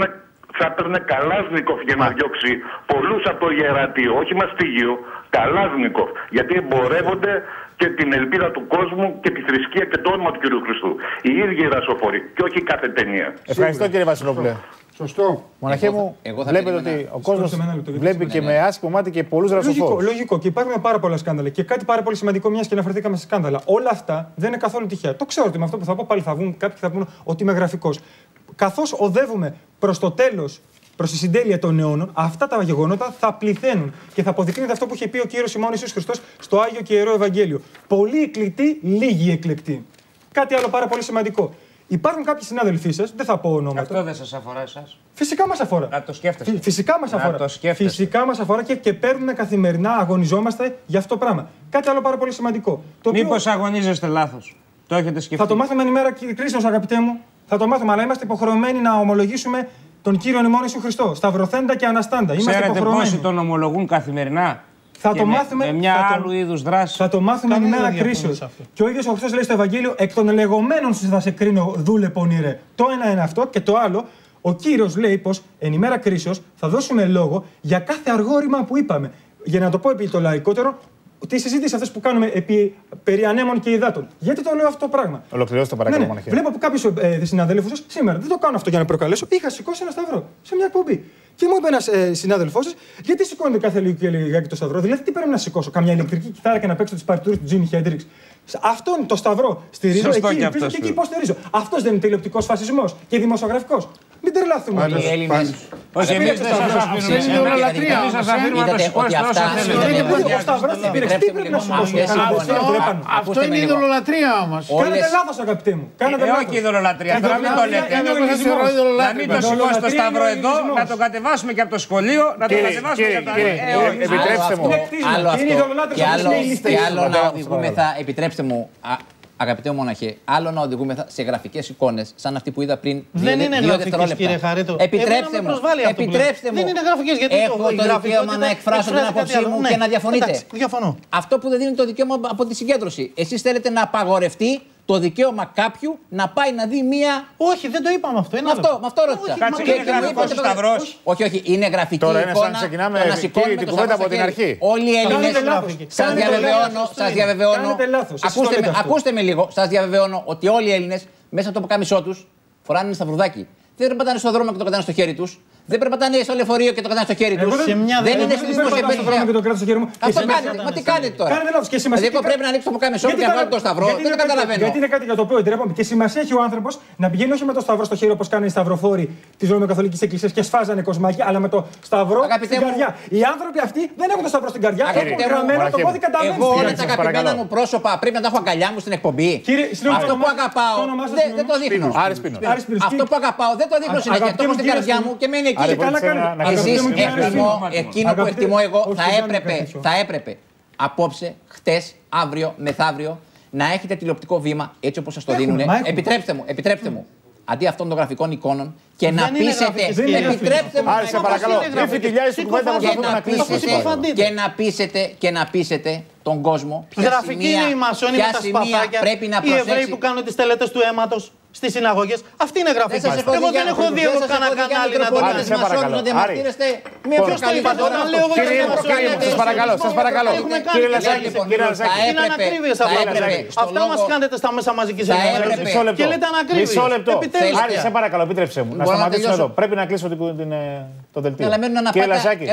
θα έπαιρνε Καλάζνικοφ για να διώξει πολλούς από το ιερατείο, όχι μαστίγιο, Καλάζνικοφ. Γιατί εμπορεύονται και την ελπίδα του κόσμου και τη θρησκεία και το όνομα του Κυρίου Χριστού. Οι ίδιοι οι δασοφόροι και όχι κάθε ταινία. Ευχαριστώ, κύριε Βασιλόπουλε. Σωστό. Μοναχέ μου, βλέπετε ότι ο κόσμος βλέπει και με άσχημο μάτι και πολλούς δασοφόρους. Λογικό. Και υπάρχουν πάρα πολλά σκάνδαλα. Και κάτι πάρα πολύ σημαντικό, μιας και αναφερθήκαμε σε σκάνδαλα. Όλα αυτά δεν είναι καθόλου τυχαία. Το ξέρω ότι με αυτό που θα πω πάλι θα βγουν κάποιοι θα πούνε ότι είμαι γραφικός. Καθώς οδεύουμε προς το τέλος, προς τη συντέλεια των αιώνων, αυτά τα γεγονότα θα πληθαίνουν και θα αποδεικνύεται αυτό που είχε πει ο Κύριος ημών Ιησούς Χριστός στο Άγιο και Ιερό Ευαγγέλιο. Πολλοί εκλεκτοί, λίγοι εκλεκτοί. Κάτι άλλο πάρα πολύ σημαντικό. Υπάρχουν κάποιοι συνάδελφοί σας, δεν θα πω ονόματα. Αυτό δεν σας αφορά εσάς? Φυσικά μας αφορά. Να το σκέφτεστε. Φυσικά μας αφορά. Φυσικά μας αφορά και παίρνουμε καθημερινά, αγωνιζόμαστε για αυτό το πράγμα. Κάτι άλλο πάρα πολύ σημαντικό. Μήπως αγωνίζεστε λάθος? Το έχετε σκεφτεί? Θα το μάθουμε εν ημέρα κρίσεως, αγαπητέ μου. Θα το μάθουμε, αλλά είμαστε υποχρεωμένοι να ομολογήσουμε τον Κύριο ημών Ιησού Χριστό. Σταυρωθέντα και αναστάντα. Ξέρετε πόσοι τον ομολογούν καθημερινά? Θα το μάθουμε. Με μια άλλου είδους δράση. Θα το μάθουμε εν ημέρα κρίσεως. Και ο ίδιος ο Χριστός λέει στο Ευαγγέλιο: εκ των ελεγωμένων σου θα σε κρίνω, δούλε πονηρέ. Το ένα είναι αυτό. Και το άλλο, ο Κύριος λέει πως εν ημέρα κρίσεως θα δώσουμε λόγο για κάθε αργό ρήμα που είπαμε. Για να το πω επί το λαϊκότερο, τη συζήτηση αυτές που κάνουμε περί ανέμων και υδάτων. Γιατί το λέω αυτό το πράγμα? Ολοκληρώστε παρακαλώ, Μοναχέ. Βλέπω από κάποιους συναδέλφους σας σήμερα, δεν το κάνω αυτό για να προκαλέσω, είχα σηκώσει ένα σταυρό σε μια εκπομπή. Και μου είπε ένας συνάδελφός σας, γιατί σηκώνετε κάθε λίγο και λιγάκι το σταυρό? Δηλαδή, τι πρέπει να σηκώσω? Καμιά ηλεκτρική κιθάρα και να παίξω τις παρτιτούρες του Τζίμι Χέντριξ? Αυτόν το σταυρό στηρίζω εκεί και εκεί υποστηρίζω. Αυτός δεν είναι τηλεοπτικός φασισμός και δημοσιογραφικός? Μην τρελαθούμε. Οι Έλληνες. Όχι, εμείς δεν σας αφήνουμε. Εμείς σας αφήνουμε να το σηκώσετε όσο θέλετε. Τι πρέπει να σηκώσουμε? Αυτό είναι η δολολατρία όμως. Κάνετε λάθος, αγαπητέ μου. Όχι η δολολατρία. Να μην το λέτε. Να μην το σηκώσετε το σταυρό εδώ, να το κατεβάσουμε και από το σχολείο, να το κατεβάσουμε και από τα... Επιτρέψτε μου. Και άλλο να οδηγούμεθα, επιτρέψτε μου, αγαπητέ μου μοναχέ, άλλο να οδηγούμεθα σε γραφικές εικόνες, σαν αυτή που είδα πριν 2 δευτερόλεπτα. Κύριε Χαρίτο. Επιτρέψτε μου. Δεν είναι γραφικές, γιατί έχω το δικαίωμα να εκφράσω την άποψή μου και να διαφωνείτε. Εντάξει, διαφωνώ. Αυτό που δεν δίνει το δικαίωμα από τη συγκέντρωση. Εσείς θέλετε να απαγορευτεί το δικαίωμα κάποιου να πάει να δει μία. Όχι, δεν το είπαμε αυτό. Με αυτό ρώτησα. Κάτσε, είναι γραφικός ο σταυρός. Όχι, είναι γραφική τώρα εικόνα. Τώρα είναι σαν ξεκινάμε την κουβέντα από την αρχή. Όλοι οι Έλληνες, σας διαβεβαιώνω, ακούστε με λίγο, σας διαβεβαιώνω ότι όλοι οι Έλληνες μέσα από το ποκάμισό τους φοράνε ένα σταυρουδάκι. Δεν περπατάνε στον δρόμο και το κρατάνε στο χέρι τους. Δεν περπατάνε στο λεωφορείο και το κρατάνε στο χέρι τους. Δεν είναι στη δημοσιογραφία. Αυτό κάνετε. Μα τι κάνετε τώρα? Δηλαδή, εγώ πρέπει να ανοίξω το ποκάμισό μου και να βάλω το σταυρό. Δεν το καταλαβαίνω. Γιατί είναι κάτι για το οποίο εντρέπομαι. Και σημασία έχει ο άνθρωπος να πηγαίνει όχι με το σταυρό στο χέρι όπως κάνουν οι σταυροφόροι της Ρωμαιοκαθολικής Εκκλησίας και σφάζανε κοσμάκι, αλλά με το σταυρό στην καρδιά. Οι άνθρωποι αυτοί δεν έχουν το σταυρό στην καρδιά. Έχουν γραμμένο το πόδι κατά μέση. Εγώ όλα τα αγαπημένα μου πρόσωπα πρέπει να τα έχω αγκαλιά μου στην εκπομπή. Αυτό που αγαπάω δεν το δείχνω. Αυτό που αγαπάω δεν το δείχνω συνέχεια. Το έχω στην καρδιά μου και μένει εκεί. Εσείς εκείνο που εκτιμώ εγώ θα έπρεπε απόψε, χτες, αύριο, μεθαύριο να έχετε τηλεοπτικό βήμα έτσι όπως σας το δίνουν. Επιτρέψτε μου. Αντί αυτών των γραφικών εικόνων και να πείσετε. Επιτρέψτε μου. Άρεσε παρακαλώ. Και να πείσετε τον κόσμο. Γραφική είναι οι μασόνοι με τα σπαθάκια, πρέπει να οι Εβραίοι που κάνουν τις τελέτες του αίματος στις συναγωγές. Αυτή είναι γραφική. Εγώ δεν έχω δει εγώ κανένα κανάλι να το κάνει. Σε παρακαλώ. Να διαμαρτύρεστε με ποιος το είπατε όταν λέω εγώ σας παρακαλώ. Κύριε Λαζάκη, είναι ανακρίβειες αυτά μας κάνετε στα μέσα μαζικής ενημέρωσης και λέτε ανακρίβειες. Μισό λεπτό. Άρη, σε παρακαλώ, επίτρεψέ μου. Να σταματήσουμε εδώ. Πρέπει να κλείσω το δελτίο. Κύριε Λαζάκη,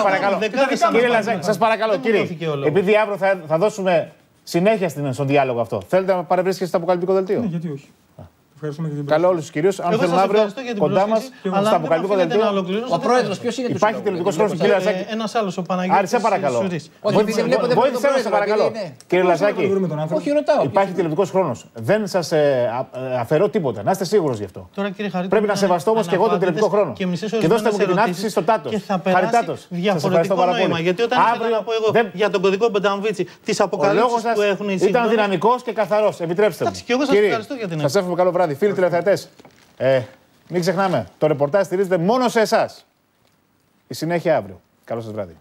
σας παρακαλώ, κύριε, επειδή αύριο θα δώσουμε συνέχεια στον διάλογο αυτό. Θέλετε να παρευρίσκεστε στο αποκαλυπτικό δελτίο? Γιατί όχι. Καλό όλους τους κυρίους. Αν θέλουν αύριο κοντά μας στο αποκαλυπτικό δελτίο. Ο πρόεδρος ποιος είναι? Υπάρχει τηλεοπτικός χρόνος, κύριε Λαζάκη. Ένας άλλος, ο Παναγιώτης. Άρη, σε παρακαλώ. Βοήθησε με, σε παρακαλώ. Κύριε Λαζάκη, υπάρχει τηλεοπτικός χρόνος. Δεν σας αφαιρώ τίποτα. Να είστε σίγουρος γι' αυτό. Πρέπει να σεβαστώ όμως και εγώ τον τηλεοπτικό χρόνο. Και δώστε μου και την άφηση στο Τάτος. Χαριτάτος. Σας ευχαριστώ πάρα πολύ. Γιατί όταν ήθελα να πω εγώ για τον κωδικό Μπενταμβίτσι, τις αποκαλύψεις που έχουν οι ήταν δυναμικός και καθαρός. Επιτρέψτε μου. Και εγώ σας ευχαριστώ για την σας εύχομαι καλό βράδυ. Φίλοι τηλεθεατές, μην ξεχνάμε, το ρεπορτάζ στηρίζεται μόνο σε εσάς. Η συνέχεια αύριο. Καλό σας βράδυ.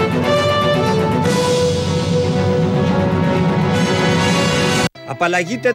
Απαλλαγείτε